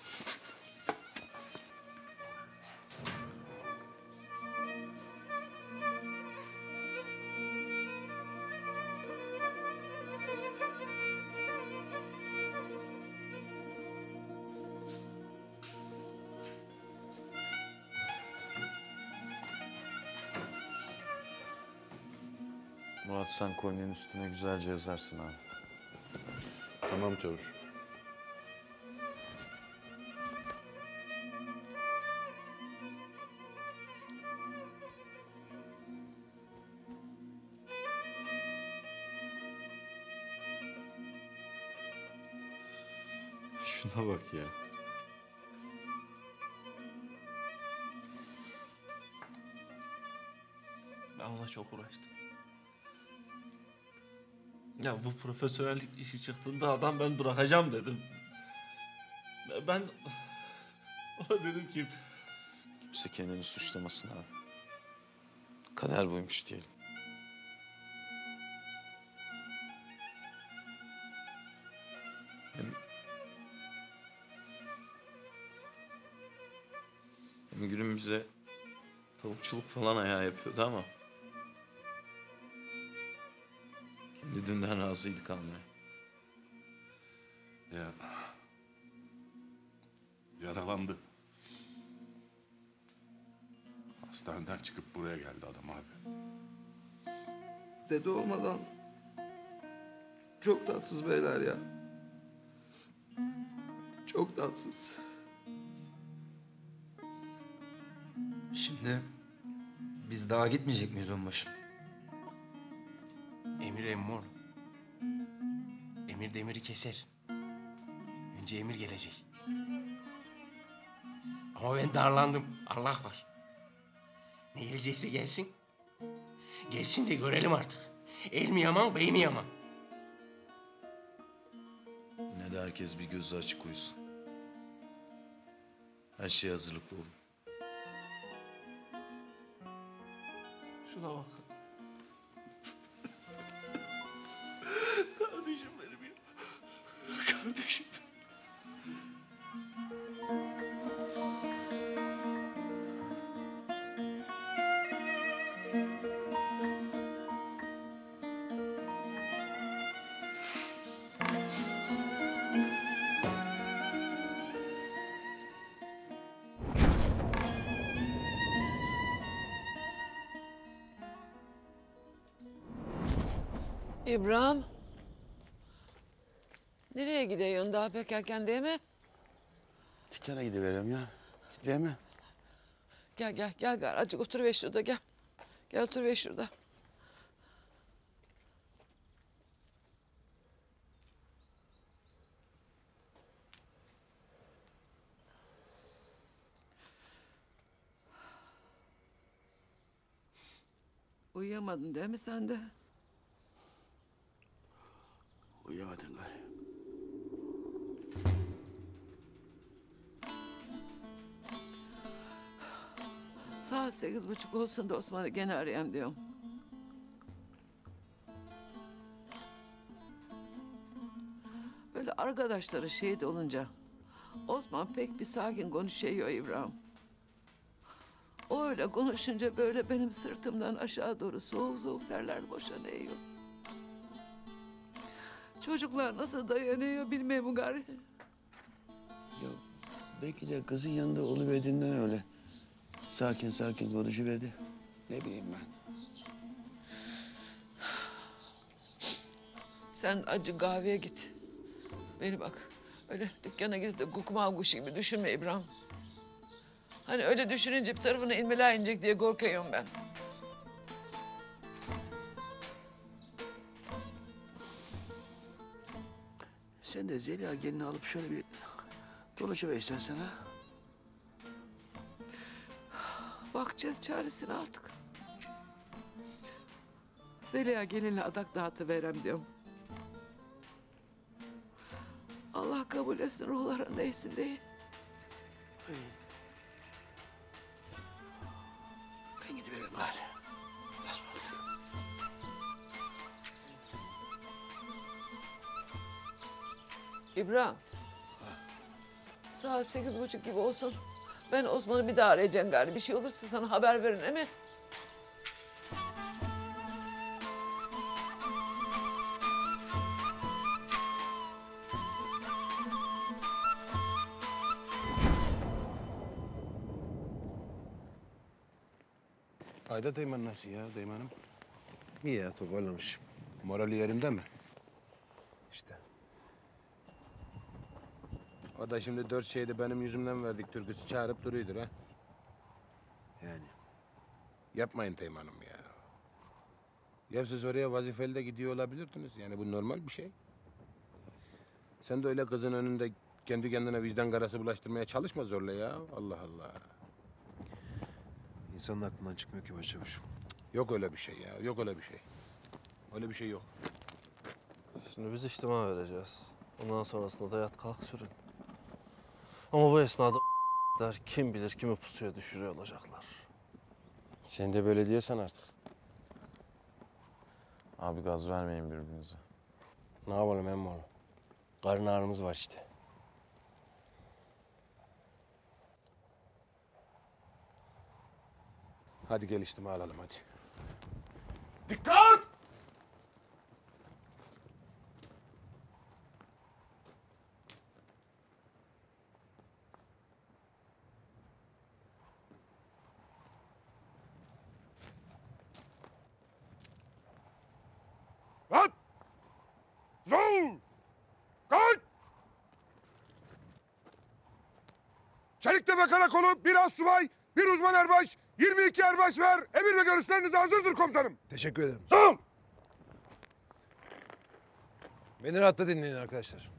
Speaker 11: Murat sen kolyenin üstüne güzelce yazarsın abi. Tamam çavuş. Şuna bak ya.
Speaker 19: Ben ona çok uğraştım. Ya bu profesyonellik işi çıktığında adam ben bırakacağım dedim. Ben ona dedim ki...
Speaker 11: Kimse kendini suçlamasın abi. Kader buymuş diyelim. Hem Gül'ün bize tavukçuluk falan ayağı yapıyordu ama... Kendi dünden razıydı kalmaya.
Speaker 18: Ya. Yaralandı. Hastaneden çıkıp buraya geldi adam abi.
Speaker 13: Dede olmadan çok tatsız beyler ya. Çok tatsız.
Speaker 14: Şimdi biz daha gitmeyecek miyiz onbaşı?
Speaker 19: Emir emmi oğlum. Emir demiri keser. Önce Emir gelecek. Ama ben darlandım. Allah var. Ne gelecekse gelsin. Gelsin de görelim artık. El mi yaman, bey mi yaman?
Speaker 11: Yine de herkes bir gözü açık uyusun. Her şeye hazırlıklı olun.
Speaker 19: Şuna bak. Kardeşim benim ya. Kardeşim.
Speaker 15: İbrahim. Nereye gidiyorsun daha pek erken değil mi?
Speaker 5: Dükkana gidiverem ya. Gitmeyeyim mi?
Speaker 15: Gel gel azıcık otur şurada gel. Gel otur şurada. Uyuyamadın değil mi sen de?
Speaker 5: Uyuyamadın gari.
Speaker 15: Saat 8:30 olsun da Osman'ı gene arayayım diyorum. Böyle arkadaşları şehit olunca Osman pek bir sakin konuşuyor İbrahim. O öyle konuşunca böyle benim sırtımdan aşağı doğru soğuk soğuk terler boşanıyor. Çocuklar nasıl dayanıyor bilmem gari.
Speaker 5: Belki de kızın yanında oluverdiğinden öyle. Sakin sakin konuşuverdi. Ne bileyim ben.
Speaker 15: Sen acı kahveye git. Beni bak. Öyle dükkana gidip de kukumav kuşu gibi düşünme İbrahim. Hani öyle düşününce bir tarafına ilmeler inecek diye korkuyorum ben.
Speaker 5: Sen de Zeliha gelini alıp şöyle bir dolaşıversen sana.
Speaker 15: Bakacağız çaresine artık. Zeliha gelinle adak dağıtıverem diyorum. Allah kabul etsin, ruhların değsin değil.
Speaker 5: Ben gidiveririm bari. Nasıl
Speaker 15: İbrahim. Saat 8:30 gibi olsun. Ben Osman'ı bir daha arayacağım gari. Bir şey olursa sana haber verin, değil mi?
Speaker 21: Ayda Teğmen nasıl ya Teğmen'im?
Speaker 6: İyi ya, toparlamış.
Speaker 21: Morali yerinde mi?
Speaker 6: İşte.
Speaker 21: O da şimdi 4 şeyde benim yüzümden verdik türküsü çağırıp duruyordur ha.
Speaker 6: Yani.
Speaker 21: Yapmayın Teğmen'im ya. Ya siz oraya vazifeli de gidiyor olabilirdiniz. Yani bu normal bir şey. Sen de öyle kızın önünde kendi kendine vicdan karası bulaştırmaya çalışma zorla ya. Allah Allah.
Speaker 6: İnsanın aklından çıkmıyor ki başçavuşum.
Speaker 21: Yok öyle bir şey ya. Yok öyle bir şey. Öyle bir şey yok.
Speaker 3: Şimdi biz içtima vereceğiz. Ondan sonrasında da yat kalk sürün. Ama bu esnada kim bilir kimi pusuya düşürüyor olacaklar.
Speaker 11: Sen de böyle diyorsan artık. Abi gaz vermeyin birbirinize.
Speaker 19: Ne yapalım emmoğlu? Karın ağrımız var işte.
Speaker 21: Hadi gel içtima alalım hadi.
Speaker 18: Dikkat! At! Zul! Kalk! Çeliktepe Karakolu bir astsubay, bir uzman erbaş, 22 erbaş ver. Emir ve görüşleriniz hazırdır komutanım.
Speaker 6: Teşekkür ederim.
Speaker 18: Sağ ol.
Speaker 6: Beni rahatla dinleyin arkadaşlar.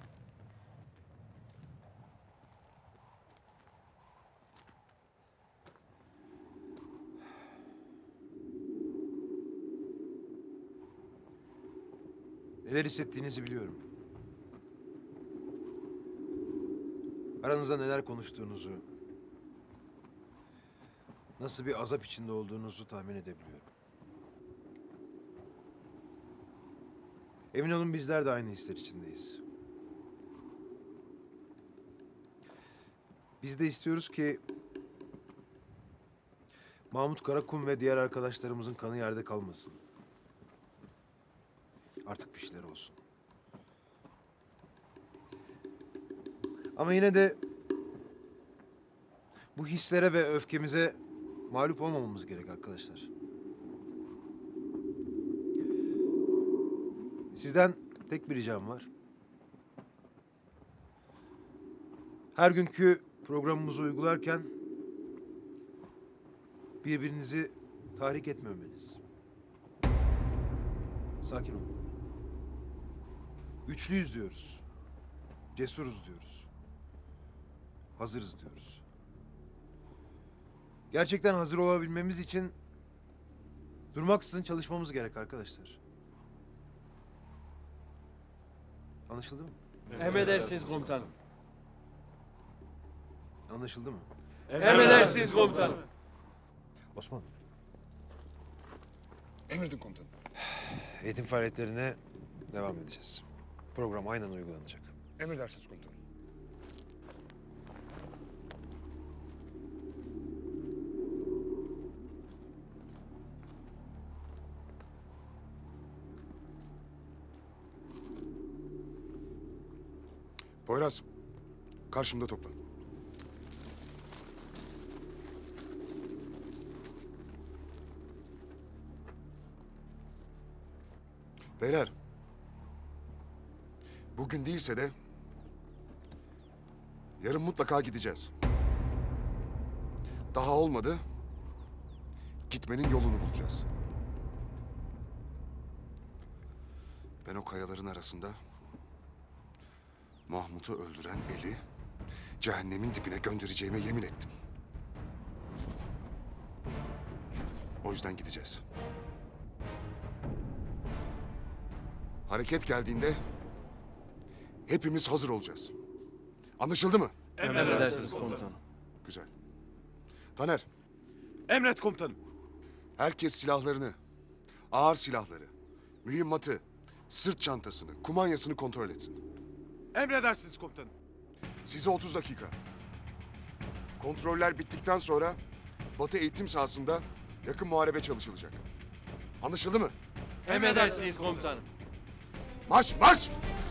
Speaker 6: Neler hissettiğinizi biliyorum. Aranızda neler konuştuğunuzu, nasıl bir azap içinde olduğunuzu tahmin edebiliyorum. Emin olun bizler de aynı hisler içindeyiz. Biz de istiyoruz ki Mahmut Karakum ve diğer arkadaşlarımızın kanı yerde kalmasın. Artık bir şeyler olsun. Ama yine de bu hislere ve öfkemize mağlup olmamamız gerek arkadaşlar. Sizden tek bir ricam var. Her günkü programımızı uygularken birbirinizi tahrik etmemeniz. Sakin olun. Güçlüyüz diyoruz. Cesuruz diyoruz. Hazırız diyoruz. Gerçekten hazır olabilmemiz için durmaksızın çalışmamız gerek arkadaşlar. Anlaşıldı mı?
Speaker 7: Emredersiniz komutanım.
Speaker 6: Anlaşıldı mı?
Speaker 7: Emredersiniz komutanım.
Speaker 6: Osman.
Speaker 22: Emredin komutanım.
Speaker 6: Eğitim faaliyetlerine devam edeceğiz. Program aynen uygulanacak.
Speaker 22: Emredersiniz komutanım. Poyraz, karşımda toplan.
Speaker 4: Beyler. Bugün değilse de yarın mutlaka gideceğiz. Daha olmadı. Gitmenin yolunu bulacağız. Ben o kayaların arasında Mahmut'u öldüren eli cehennemin dibine göndereceğime yemin ettim. O yüzden gideceğiz. Hareket geldiğinde hepimiz hazır olacağız. Anlaşıldı mı?
Speaker 3: Emredersiniz komutanım.
Speaker 4: Güzel. Taner.
Speaker 24: Emret komutanım.
Speaker 4: Herkes silahlarını, ağır silahları, mühimmatı, sırt çantasını, kumanyasını kontrol etsin.
Speaker 24: Emredersiniz komutanım.
Speaker 4: Size 30 dakika. Kontroller bittikten sonra Batı eğitim sahasında yakın muharebe çalışılacak. Anlaşıldı mı?
Speaker 7: Emredersiniz komutanım.
Speaker 4: Marş, marş!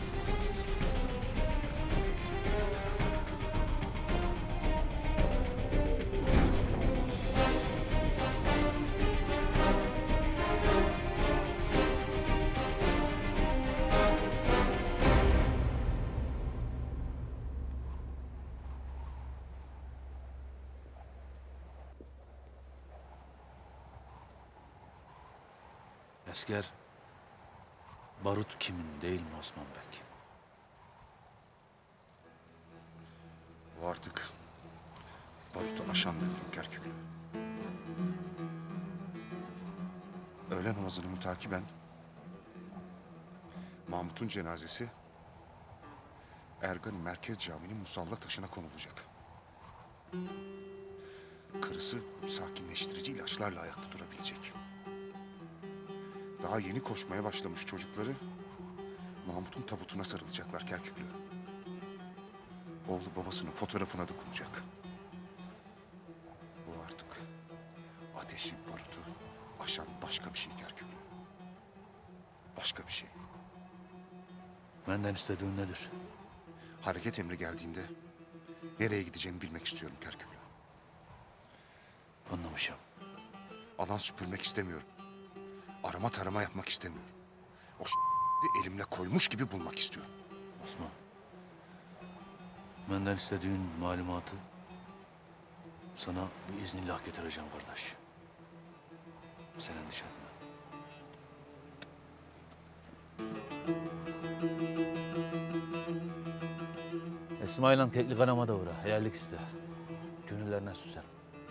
Speaker 1: Asker, barut kimin değil mi Osman Bey?
Speaker 4: Bu artık barutu aşan bir durum Kerküklü. Öğle namazını mütakiben Mahmut'un cenazesi Ergani Merkez Camii'nin musalla taşına konulacak. Karısı sakinleştirici ilaçlarla ayakta durabilecek. Daha yeni koşmaya başlamış çocukları Mahmut'un tabutuna sarılacaklar Kerküklü. Oğlu babasının fotoğrafına dokunacak. Bu artık ateşi, barutu aşan başka bir şey Kerküklü. Başka bir şey.
Speaker 1: Benden istediğin nedir?
Speaker 4: Hareket emri geldiğinde nereye gideceğimi bilmek istiyorum Kerküklü.
Speaker 1: Anlamışım.
Speaker 4: Alan süpürmek istemiyorum. Arama tarama yapmak istemiyorum. O elimle koymuş gibi bulmak istiyorum.
Speaker 1: Osman. Benden istediğin malumatı sana biiznillah getireceğim kardeş. Sen endişe etme. İsmail'le kekli kanama da uğra. Helallik iste. Gönüllerine süser.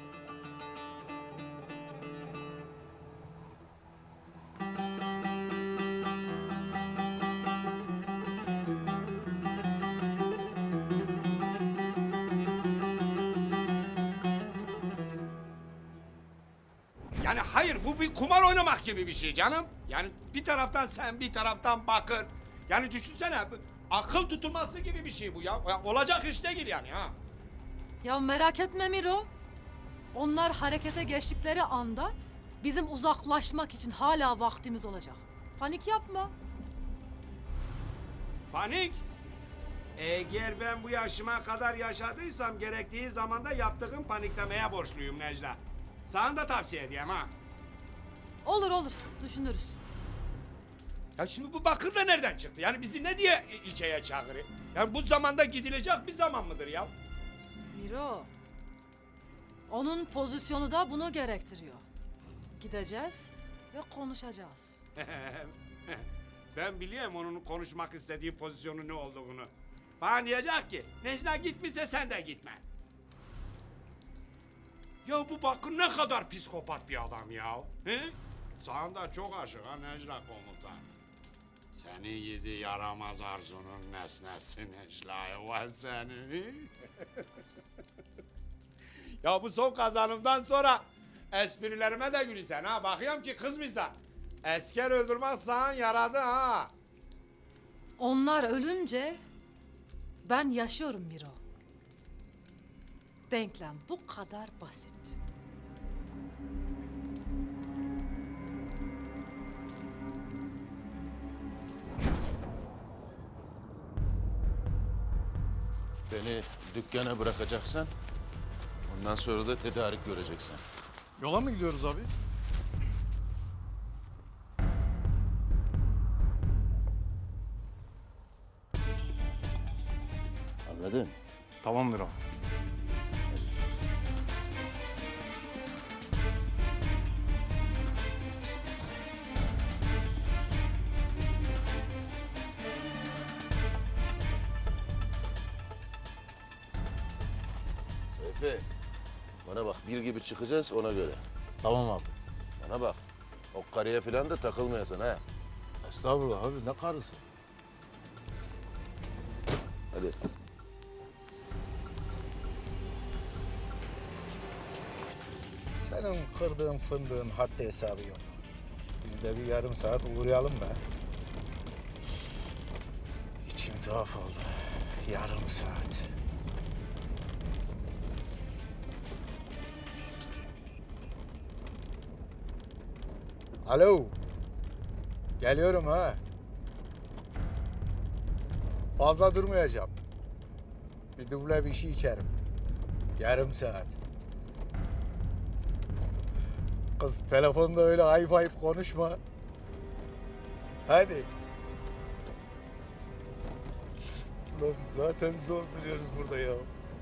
Speaker 2: Yani hayır, bu bir kumar oynamak gibi bir şey canım. Yani bir taraftan sen, bir taraftan Bakır. Yani düşünsene, akıl tutulması gibi bir şey bu ya. Ya olacak iş değil yani ha.
Speaker 10: Ya merak etme Miro. Onlar harekete geçtikleri anda bizim uzaklaşmak için hala vaktimiz olacak. Panik yapma.
Speaker 2: Panik? Eğer ben bu yaşıma kadar yaşadıysam gerektiği zamanda yaptığım paniklemeye borçluyum Necla. Sana da tavsiye edeyim ha.
Speaker 10: Olur olur, düşünürüz.
Speaker 2: Ya şimdi bu Bakır da nereden çıktı? Yani bizi ne diye ilçeye çağırıyor? Yani bu zamanda gidilecek bir zaman mıdır ya?
Speaker 10: Miro, onun pozisyonu da bunu gerektiriyor. Gideceğiz ve konuşacağız.
Speaker 2: Ben biliyorum onun konuşmak istediği pozisyonun ne olduğunu. Bana diyecek ki, Necla gitmişse sen de gitme. Ya bu Bakır ne kadar psikopat bir adam ya. He? Sana da çok aşık ha Necla komutan. Seni gidi yaramaz arzunun nesnesi Necla. Vay seni. Ya bu son kazanımdan sonra esprilerime de gülüsen ha. Bakıyorum ki kızmışsan. Asker öldürmek sana yaradı ha.
Speaker 10: Onlar ölünce ben yaşıyorum Miro. Denklem bu kadar basit.
Speaker 1: Beni dükkana bırakacaksan ondan sonra da tedarik göreceksin.
Speaker 8: Yola mı gidiyoruz abi?
Speaker 1: Anladın?
Speaker 2: Tamamdır ağam.
Speaker 1: Seyfi, bana bak bir gibi çıkacağız ona göre.
Speaker 12: Tamam abi.
Speaker 1: Bana bak, o karıya falan da takılmayasın ha.
Speaker 12: Estağfurullah abi ne karısı?
Speaker 1: Hadi.
Speaker 12: Senin kırdığın fındığın haddi hesabı yok. Biz de bir yarım saat uğrayalım be. İçim tuhaf oldu. Yarım saat. Alo. Geliyorum ha. Fazla durmayacağım. Bir duble bir şey içerim. Yarım saat. Kız telefonda öyle ayıp ayıp konuşma. Hadi. Lan zaten zor duruyoruz burada ya.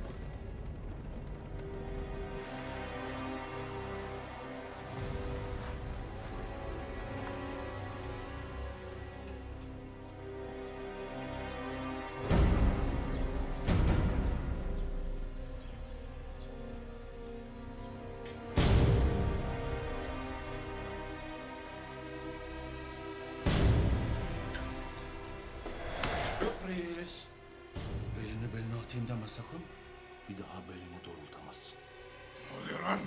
Speaker 18: Sürpriz. Elini beline atayım deme sakın. Bir daha belini doğrultamazsın. Ne oluyor lan?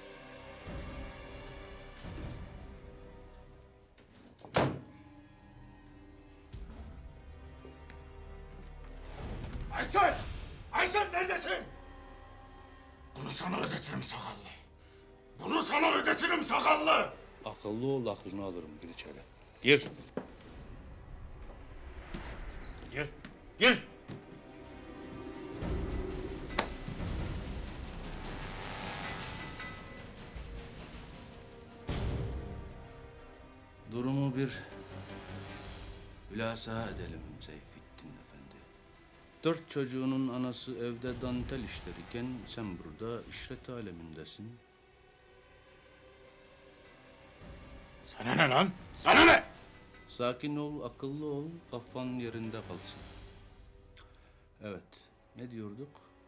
Speaker 18: Aysel! Aysel neredesin? Bunu sana ödetirim sakallı. Bunu sana ödetirim sakallı.
Speaker 1: Akıllı ol, aklını alırım. Gir içeri. Gir.
Speaker 18: Gir. Gir.
Speaker 1: Durumu bir hülasa edelim Seyfettin Efendi. 4 çocuğunun anası evde dantel işlerken sen burada işlet alemindesin.
Speaker 18: Sana ne lan? Sana ne?
Speaker 1: Sakin ol, akıllı ol, kafan yerinde kalsın. Evet, ne diyorduk?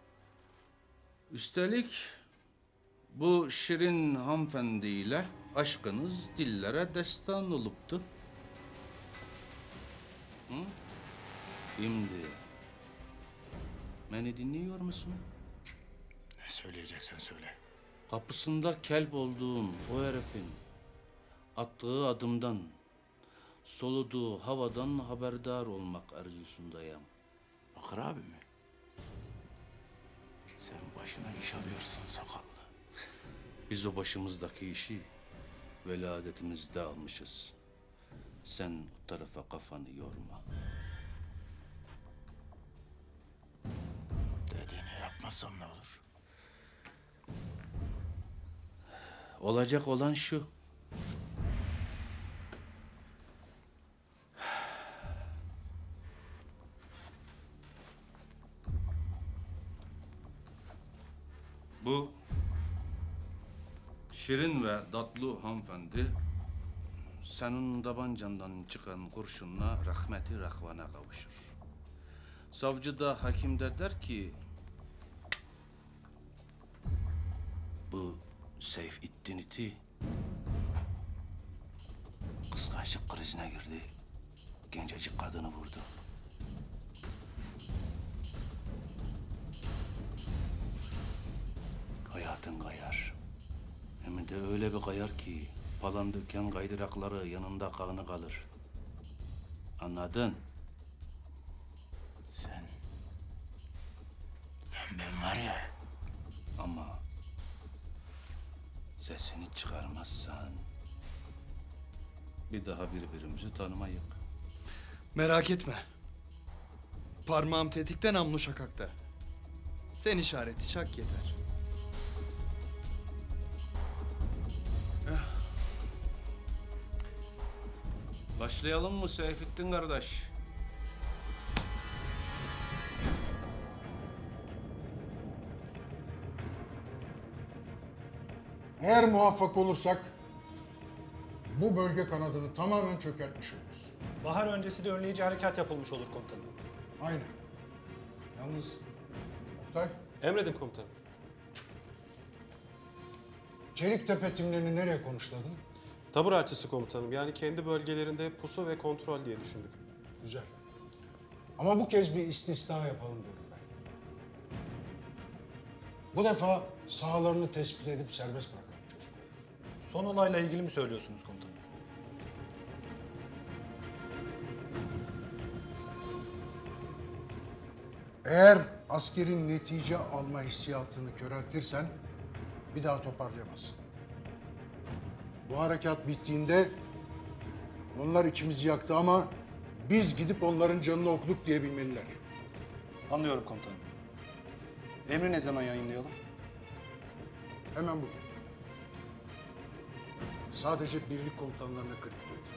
Speaker 1: Üstelik bu şirin hanımefendiyle aşkınız dillere destan oluptu. Hı? Şimdi beni dinliyor musun?
Speaker 18: Ne söyleyeceksen söyle.
Speaker 1: Kapısında kelp olduğum o herifin attığı adımdan, soluduğu havadan haberdar olmak arzusundayım.
Speaker 18: Bakır abi mi? Sen başına iş alıyorsun sakallı.
Speaker 1: Biz o başımızdaki işi veladetimizde almışız. Sen o tarafa kafanı yorma.
Speaker 18: Dediğini yapmazsam ne olur?
Speaker 1: Olacak olan şu. Bu şirin ve tatlı hanımefendi senin tabancandan çıkan kurşunla rahmeti rahvana kavuşur. Savcı da hakim de der ki bu Seyfettin iti kıskançlık krizine girdi. Gencecik kadını vurdu. Hayatın kayar. Hem de öyle bir kayar ki palan döken kaydırakları yanında kanı kalır. Anladın?
Speaker 18: Sen... Ben var ya...
Speaker 1: Ama sesini çıkarmazsan bir daha birbirimizi tanımayık.
Speaker 16: Merak etme. Parmağım tetikte, namlu şakakta. Sen işareti çak yeter.
Speaker 1: Başlayalım mı Seyfettin kardeş?
Speaker 22: Eğer muvaffak olursak bu bölge kanadını tamamen çökertmiş oluruz.
Speaker 9: Bahar öncesi de önleyici harekat yapılmış olur komutanım.
Speaker 22: Aynen. Yalnız Oktay,
Speaker 9: Emredin komutanım.
Speaker 22: Çeliktepe timlerini nereye konuşladın?
Speaker 9: Tabur açısı komutanım. Yani kendi bölgelerinde pusu ve kontrol diye düşündük.
Speaker 22: Güzel. Ama bu kez bir istisna yapalım diyorum ben. Bu defa sahalarını tespit edip serbest bırakalım çocukları.
Speaker 9: Son olayla ilgili mi söylüyorsunuz komutanım?
Speaker 22: Eğer askerin netice alma hissiyatını köreltirsen bir daha toparlayamazsın. Bu harekat bittiğinde onlar içimizi yaktı ama biz gidip onların canını okuduk diye bilmeliler.
Speaker 9: Anlıyorum komutanım. Emri ne zaman yayınlayalım?
Speaker 22: Hemen bugün. Sadece birlik komutanlarına kripto edin.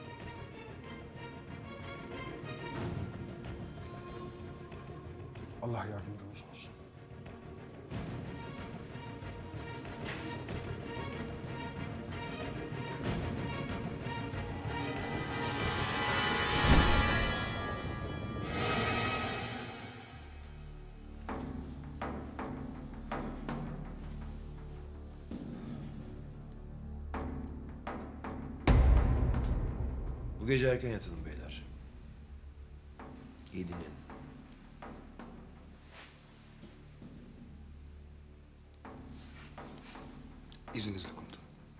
Speaker 22: Allah yardımcımız olsun.
Speaker 6: Bu gece erken yatalım beyler. İyi dinlenin.
Speaker 4: İzninizle komutanım.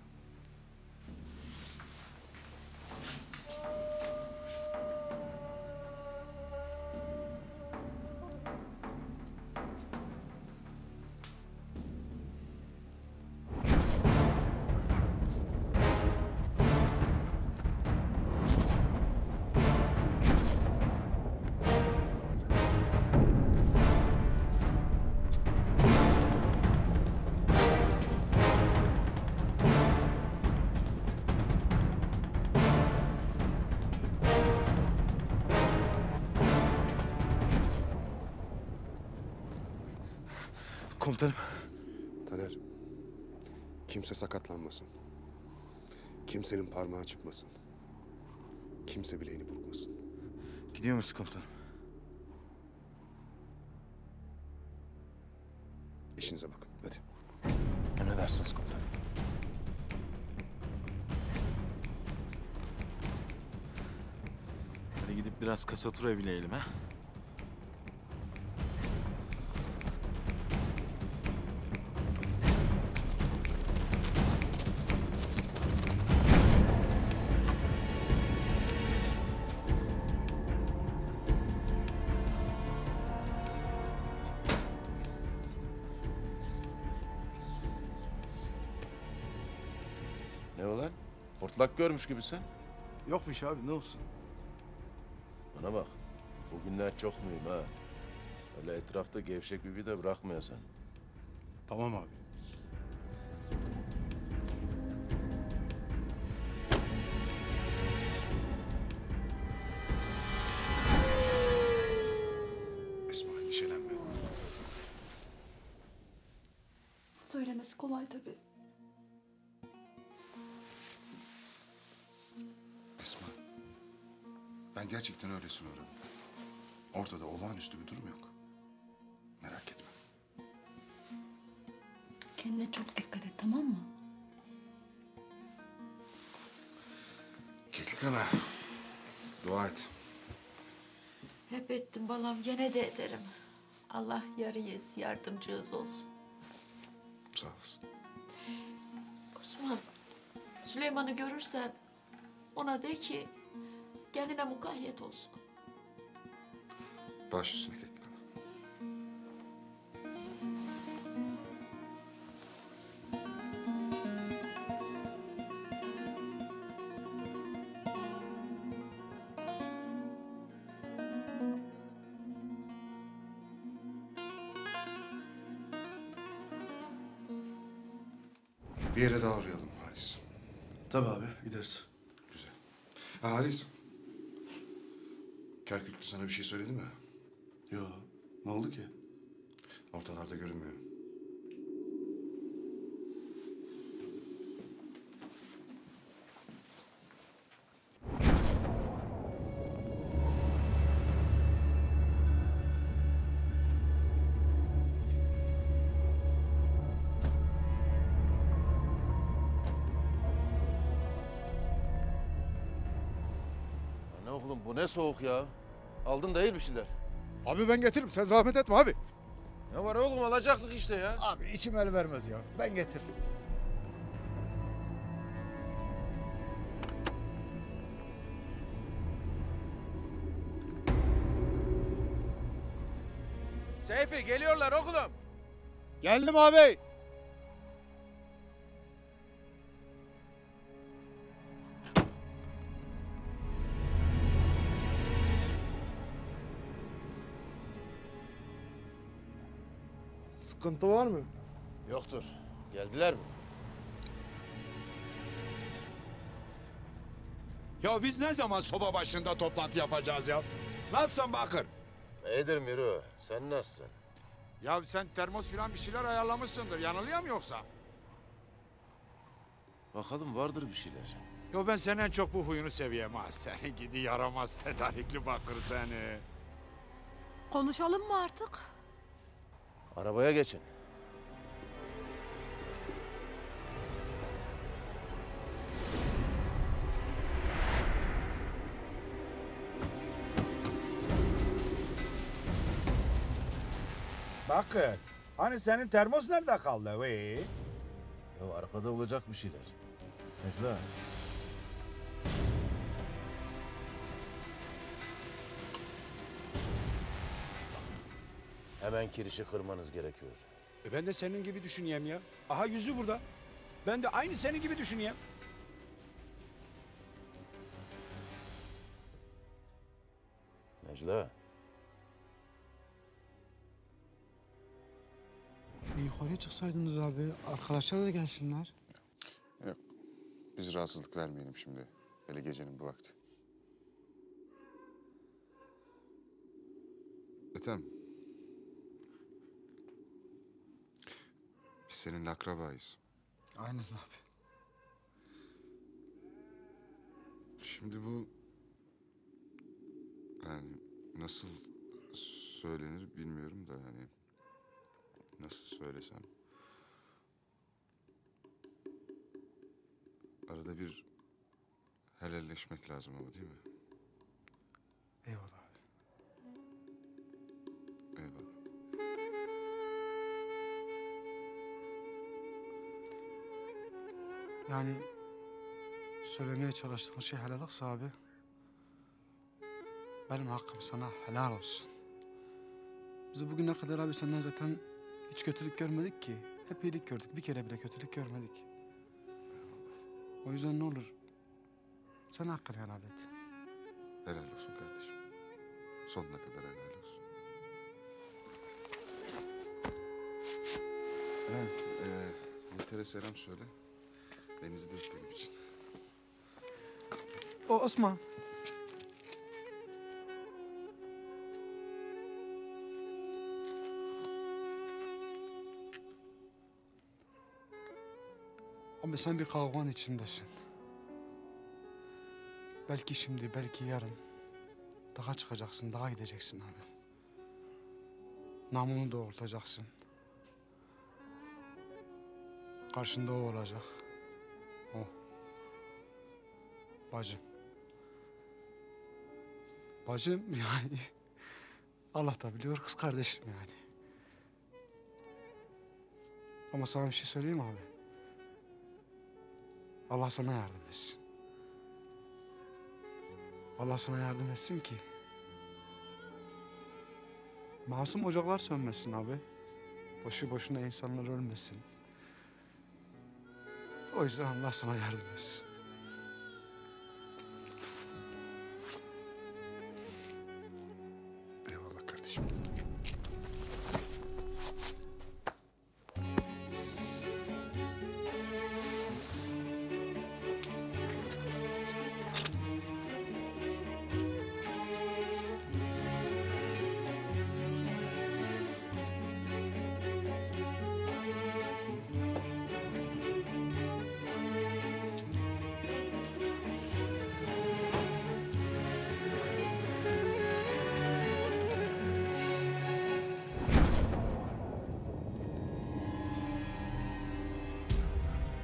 Speaker 8: Komutanım.
Speaker 4: Taner, kimse sakatlanmasın. Kimsenin parmağı çıkmasın. Kimse bileğini burkmasın.
Speaker 8: Gidiyor musun komutanım?
Speaker 4: İşinize bakın, hadi.
Speaker 8: Emredersiniz komutanım. Hadi gidip biraz kasatura bileyelim ha.
Speaker 1: Ne olan? Hortlak görmüş gibisin.
Speaker 8: Yok bir şey abi, ne olsun?
Speaker 1: Bana bak, bugünler çok mühim ha. Öyle etrafta gevşek bir de bırakmayasan.
Speaker 8: Tamam abi.
Speaker 4: Esma, endişelenme.
Speaker 17: Söylemesi kolay tabii.
Speaker 4: Esma, ben gerçekten öylesine uğradım. Ortada olağanüstü bir durum yok. Merak etme.
Speaker 17: Kendine çok dikkat et, tamam mı?
Speaker 4: Keklik ana, dua et.
Speaker 20: Hep ettim balam, gene de ederim. Allah yarıyız, yardımcınız olsun.
Speaker 4: Sağ olasın.
Speaker 20: Osman, Süleyman'ı görürsen ona de ki kendine mukayyet olsun.
Speaker 4: Baş üstüne keklik ana. Bir yere daha uğrayalım Halis.
Speaker 8: Tabii abi, gideriz.
Speaker 4: Güzel. Ha Halis. Kerküklü sana bir şey söyledi mi?
Speaker 8: Yo, ne oldu ki?
Speaker 4: Ortalarda görünmüyor.
Speaker 3: Oğlum bu ne soğuk ya. Aldın değil bir şeyler.
Speaker 12: Abi ben getiririm. Sen zahmet etme abi.
Speaker 3: Ne var oğlum alacaktık işte ya.
Speaker 12: Abi içim el vermez ya. Ben getiririm.
Speaker 7: Seyfi geliyorlar oğlum.
Speaker 12: Geldim abi. Sıkıntı var mı?
Speaker 3: Yoktur. Geldiler mi?
Speaker 2: Ya biz ne zaman soba başında toplantı yapacağız ya? Nasılsın Bakır?
Speaker 3: İyidir Miro. Sen nasılsın?
Speaker 2: Ya sen termos falan bir şeyler ayarlamışsındır. Yanılıyor mu yoksa?
Speaker 3: Bakalım vardır bir şeyler.
Speaker 2: Yo ben senin en çok bu huyunu seveyim ha. Seni gidi yaramaz tedarikli Bakır seni.
Speaker 10: Konuşalım mı artık?
Speaker 3: Arabaya geçin.
Speaker 2: Bakır, hani senin termos nerede kaldı? Vay?
Speaker 3: Ya arkada olacak bir şeyler. Necla. Hemen kirişi kırmanız gerekiyor.
Speaker 2: Ben de senin gibi düşüneyim ya. Aha yüzü burada. Ben de aynı senin gibi düşüneyim.
Speaker 3: Necla.
Speaker 16: Yukarıya çıksaydınız abi. Arkadaşlar da gelsinler.
Speaker 4: Yok. Biz rahatsızlık vermeyelim şimdi. Hele gecenin bu vakti. Ethem. Biz seninle akrabayız.
Speaker 16: Aynen abi.
Speaker 4: Şimdi bu... Yani nasıl söylenir bilmiyorum da hani... Nasıl söylesem... Arada bir helalleşmek lazım ama değil mi?
Speaker 16: Eyvallah abi.
Speaker 4: Eyvallah.
Speaker 16: Yani söylemeye çalıştığın şey helallikse abi, benim hakkım sana helal olsun. Biz bugüne kadar abi senden zaten hiç kötülük görmedik ki. Hep iyilik gördük. Bir kere bile kötülük görmedik. O yüzden ne olur sen hakkını helal et.
Speaker 4: Helal olsun kardeşim. Sonuna kadar helal olsun. Evet, Yeter'e selam söyle. Deniz'i de öp benim için.
Speaker 16: O Osman. Abi sen bir kavganın içindesin. Belki şimdi, belki yarın daha çıkacaksın, daha gideceksin abi. Namını doğrultacaksın. Karşında o olacak. O. Bacım. Bacım yani Allah da biliyor, kız kardeşim yani. Ama sana bir şey söyleyeyim mi abi? Allah sana yardım etsin. Allah sana yardım etsin ki masum ocaklar sönmesin abi. Boşu boşuna insanlar ölmesin. O yüzden Allah sana yardım etsin.
Speaker 4: Eyvallah kardeşim.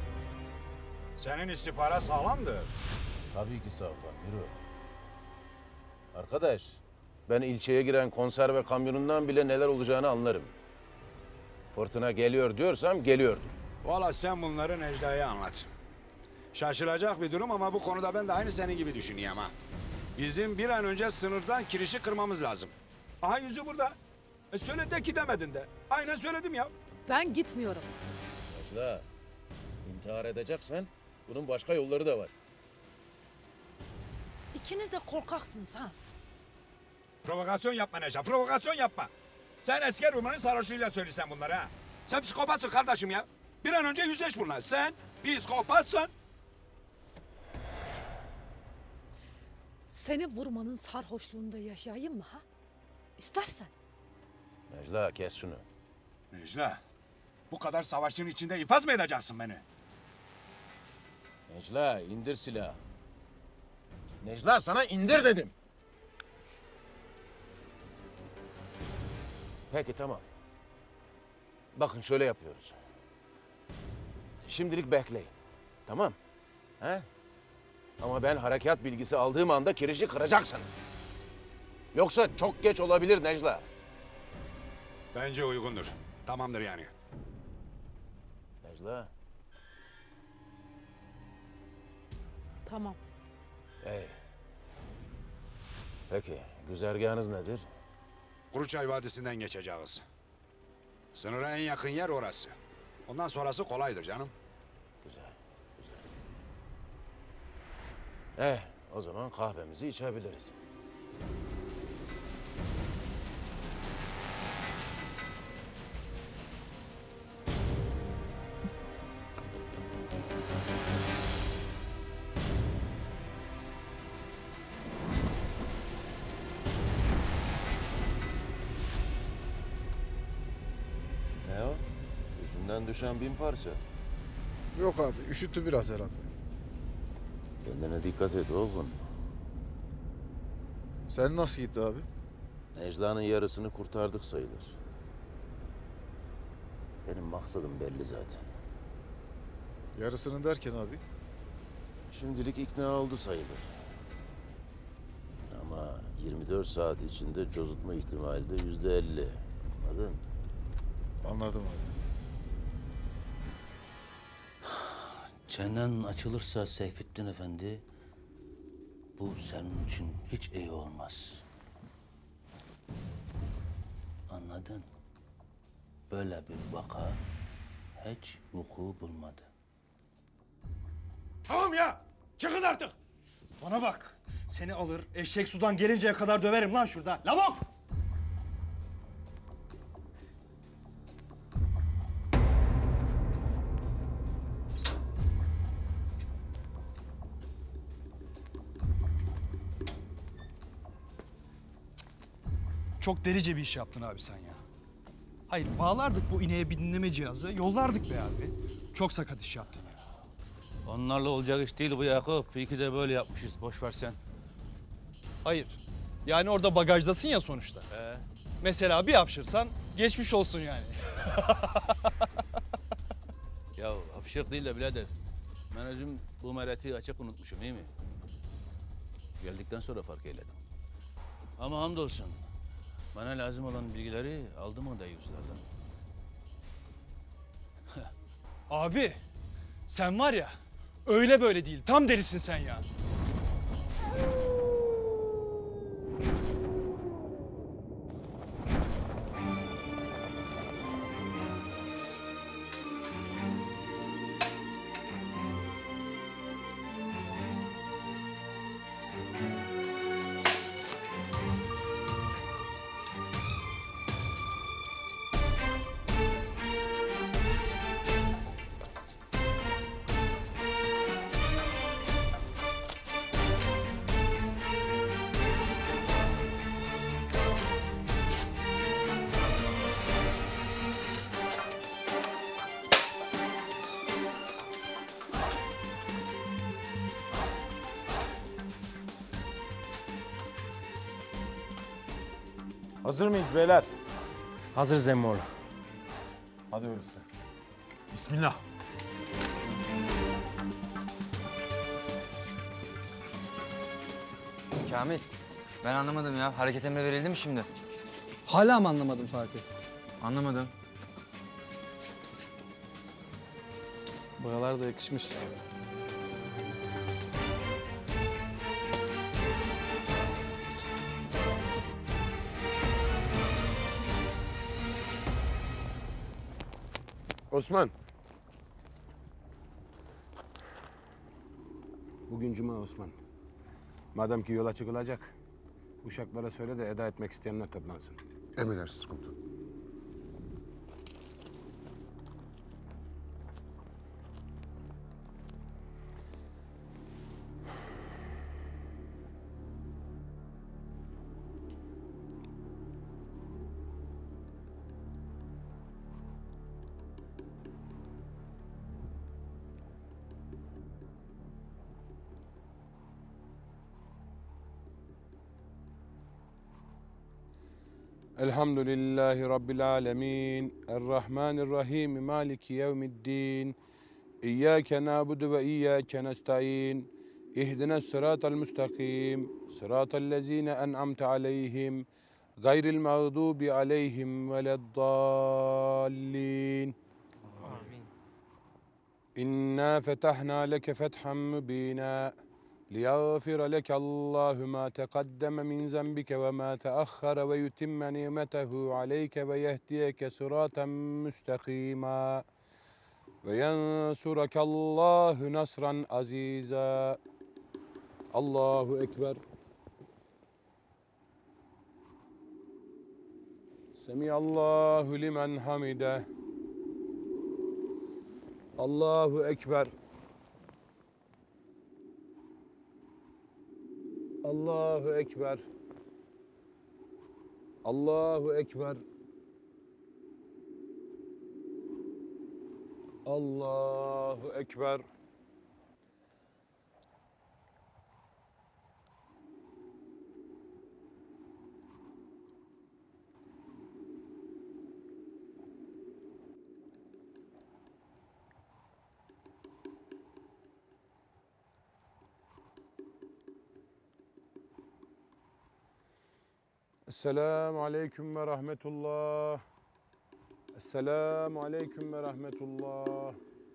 Speaker 2: Senin istihbarat sağlamdır.
Speaker 3: Tabii ki sağlam Miro.
Speaker 5: Arkadaş, ben ilçeye giren konserve kamyonundan bile neler olacağını anlarım. Fırtına geliyor diyorsam geliyordur.
Speaker 2: Valla sen bunları Necla'ya anlat. Şaşılacak bir durum ama bu konuda ben de aynı senin gibi düşünüyorum ha. Bizim bir an önce sınırdan kirişi kırmamız lazım. Aha yüzü burada. Söyle de ki demedin de. Aynen söyledim ya.
Speaker 10: Ben gitmiyorum.
Speaker 5: Necla, intihar edeceksen bunun başka yolları da var.
Speaker 10: İkiniz de korkaksınız ha.
Speaker 2: Provokasyon yapma Necla, provokasyon yapma. Sen eski Rum'un sarhoşluğuyla söylesen bunları ha. Sen psikopatsın kardeşim ya. Bir an önce yüzleş bunlar. Sen psikopatsın.
Speaker 10: Seni vurmanın sarhoşluğunda yaşayayım mı ha? İstersen.
Speaker 5: Necla kes şunu.
Speaker 2: Necla, bu kadar savaşın içinde infaz mı edeceksin beni?
Speaker 5: Necla indir silahı. Necla sana indir dedim. Peki tamam. Bakın şöyle yapıyoruz. Şimdilik bekleyin. Tamam. He? Ama ben harekat bilgisi aldığım anda kirişi kıracaksınız. Yoksa çok geç olabilir Necla.
Speaker 2: Bence uygundur. Tamamdır yani.
Speaker 5: Necla.
Speaker 10: Tamam.
Speaker 5: Peki güzergahınız nedir?
Speaker 2: Kuruçay Vadisi'nden geçeceğiz. Sınıra en yakın yer orası. Ondan sonrası kolaydır canım.
Speaker 5: O zaman kahvemizi içebiliriz. Ne o? Yüzünden düşen 1000 parça.
Speaker 12: Yok abi, üşüttü biraz herhalde.
Speaker 5: Kendine dikkat et oğlum.
Speaker 12: Sen nasıl gitti abi?
Speaker 5: Necla'nın yarısını kurtardık sayılır. Benim maksadım belli zaten.
Speaker 12: Yarısını derken abi?
Speaker 5: Şimdilik ikna oldu sayılır. Ama 24 saat içinde cozutma ihtimali de %50. Anladın?
Speaker 12: Anladım abi.
Speaker 1: Çenen açılırsa Seyfettin Efendi, bu senin için hiç iyi olmaz. Anladın? Böyle bir vaka hiç vuku bulmadı.
Speaker 13: Tamam ya! Çıkın artık! Bana bak! Seni alır, eşek sudan gelinceye kadar döverim lan şurada. Lavuk! Çok delice bir iş yaptın abi sen ya. Hayır, bağlardık bu ineğe bir dinleme cihazı, yollardık be abi. Çok sakat iş yaptın ya.
Speaker 1: Onlarla olacak iş değil bu Yakup. İyi ki de böyle yapmışız. Boş ver sen.
Speaker 13: Hayır. Yani orada bagajdasın ya sonuçta. Mesela bir hapşırsan geçmiş olsun yani.
Speaker 1: Ya hapşırık değil de birader. Ben özüm bu mereti açık unutmuşum, iyi mi? Geldikten sonra fark eyledim. Ama hamdolsun. Bana lazım olan bilgileri aldım o deyyuslardan.
Speaker 13: Abi sen var ya öyle böyle değil. Tam delisin sen ya.
Speaker 7: Hazır mıyız beyler?
Speaker 19: Hazırız emmoğlu.
Speaker 7: Hadi öyleyse. Bismillah.
Speaker 14: Kamil,
Speaker 11: Ben anlamadım ya. Hareket emri verildi mi şimdi?
Speaker 13: Hala mı anlamadın Fatih?
Speaker 11: Anlamadım.
Speaker 13: Boyalar da yakışmış.
Speaker 21: Osman. Bugün cuma Osman. Madem ki yola çıkılacak, uşaklara söyle de eda etmek isteyenler toplansın.
Speaker 4: Emredersiniz komutanım.
Speaker 21: Elhamdülillahi Rabbil alemin. Errahmanirrahim. Maliki yevmiddin. İyyâke nâbudu ve iyyâke nesta'in. İhdina sıratal müstakim. Sıratal lezîne en'amte aleyhim. Gayril mağdubi aleyhim veleddallin.
Speaker 11: Amin.
Speaker 21: İnna fetahna leke fethan mübînâ. ليغفر لك الله ما تقدم من ذنبك وما تأخر ويتم نعمته عليك ويهديك صراطا مستقيما وينصرك الله نصرا عزيزا الله أكبر سمع الله لمن حمده الله أكبر Allahu Ekber. Allahu Ekber. Allahu Ekber. Esselamu aleyküm ve rahmetullah. Esselamu aleyküm ve rahmetullah.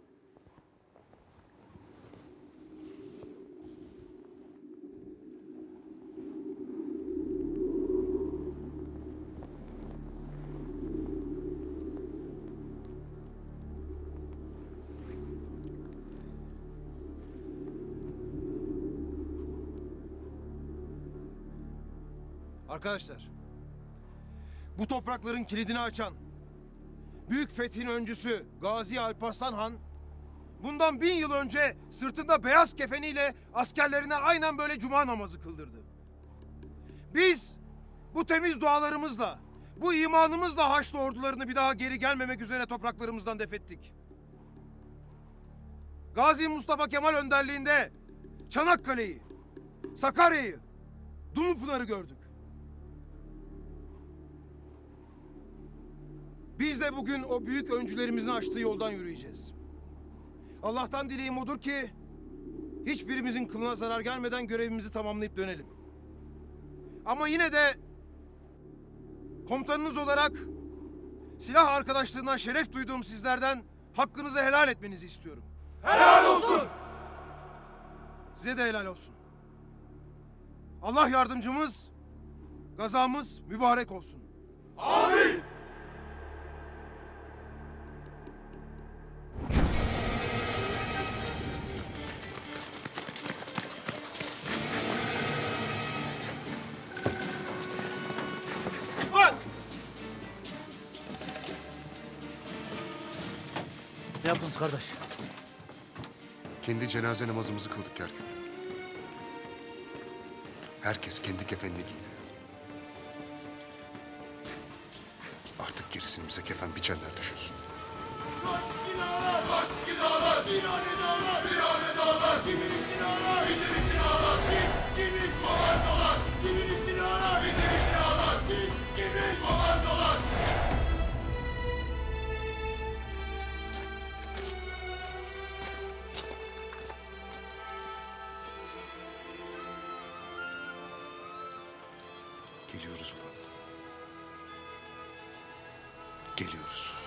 Speaker 24: Arkadaşlar, bu toprakların kilidini açan, büyük fethin öncüsü Gazi Alparslan Han, bundan 1000 yıl önce sırtında beyaz kefeniyle askerlerine aynen böyle cuma namazı kıldırdı. Biz bu temiz dualarımızla, bu imanımızla Haçlı ordularını bir daha geri gelmemek üzere topraklarımızdan defettik. Gazi Mustafa Kemal önderliğinde Çanakkale'yi, Sakarya'yı, Dumlupınar'ı gördük. Biz de bugün o büyük öncülerimizin açtığı yoldan yürüyeceğiz. Allah'tan dileğim odur ki hiçbirimizin kılına zarar gelmeden görevimizi tamamlayıp dönelim. Ama yine de komutanınız olarak silah arkadaşlığından şeref duyduğum sizlerden hakkınızı helal etmenizi istiyorum. Helal olsun! Size de helal olsun. Allah yardımcımız, gazamız mübarek olsun. Amin!
Speaker 1: Ne yaptınız kardeş?
Speaker 4: Kendi cenaze namazımızı kıldık Kerkük. Herkes kendi kefenini giydi. Artık gerisini bize kefen biçenler düşünsün.
Speaker 14: Baskı dağlar, virane dağlar, kimin için ağlar, bizim için ağlar, kimiz, komandolar, kimin için ağlar, bizim için ağlar, kimiz, komandolar.
Speaker 4: Geliyoruz ulan. Geliyoruz.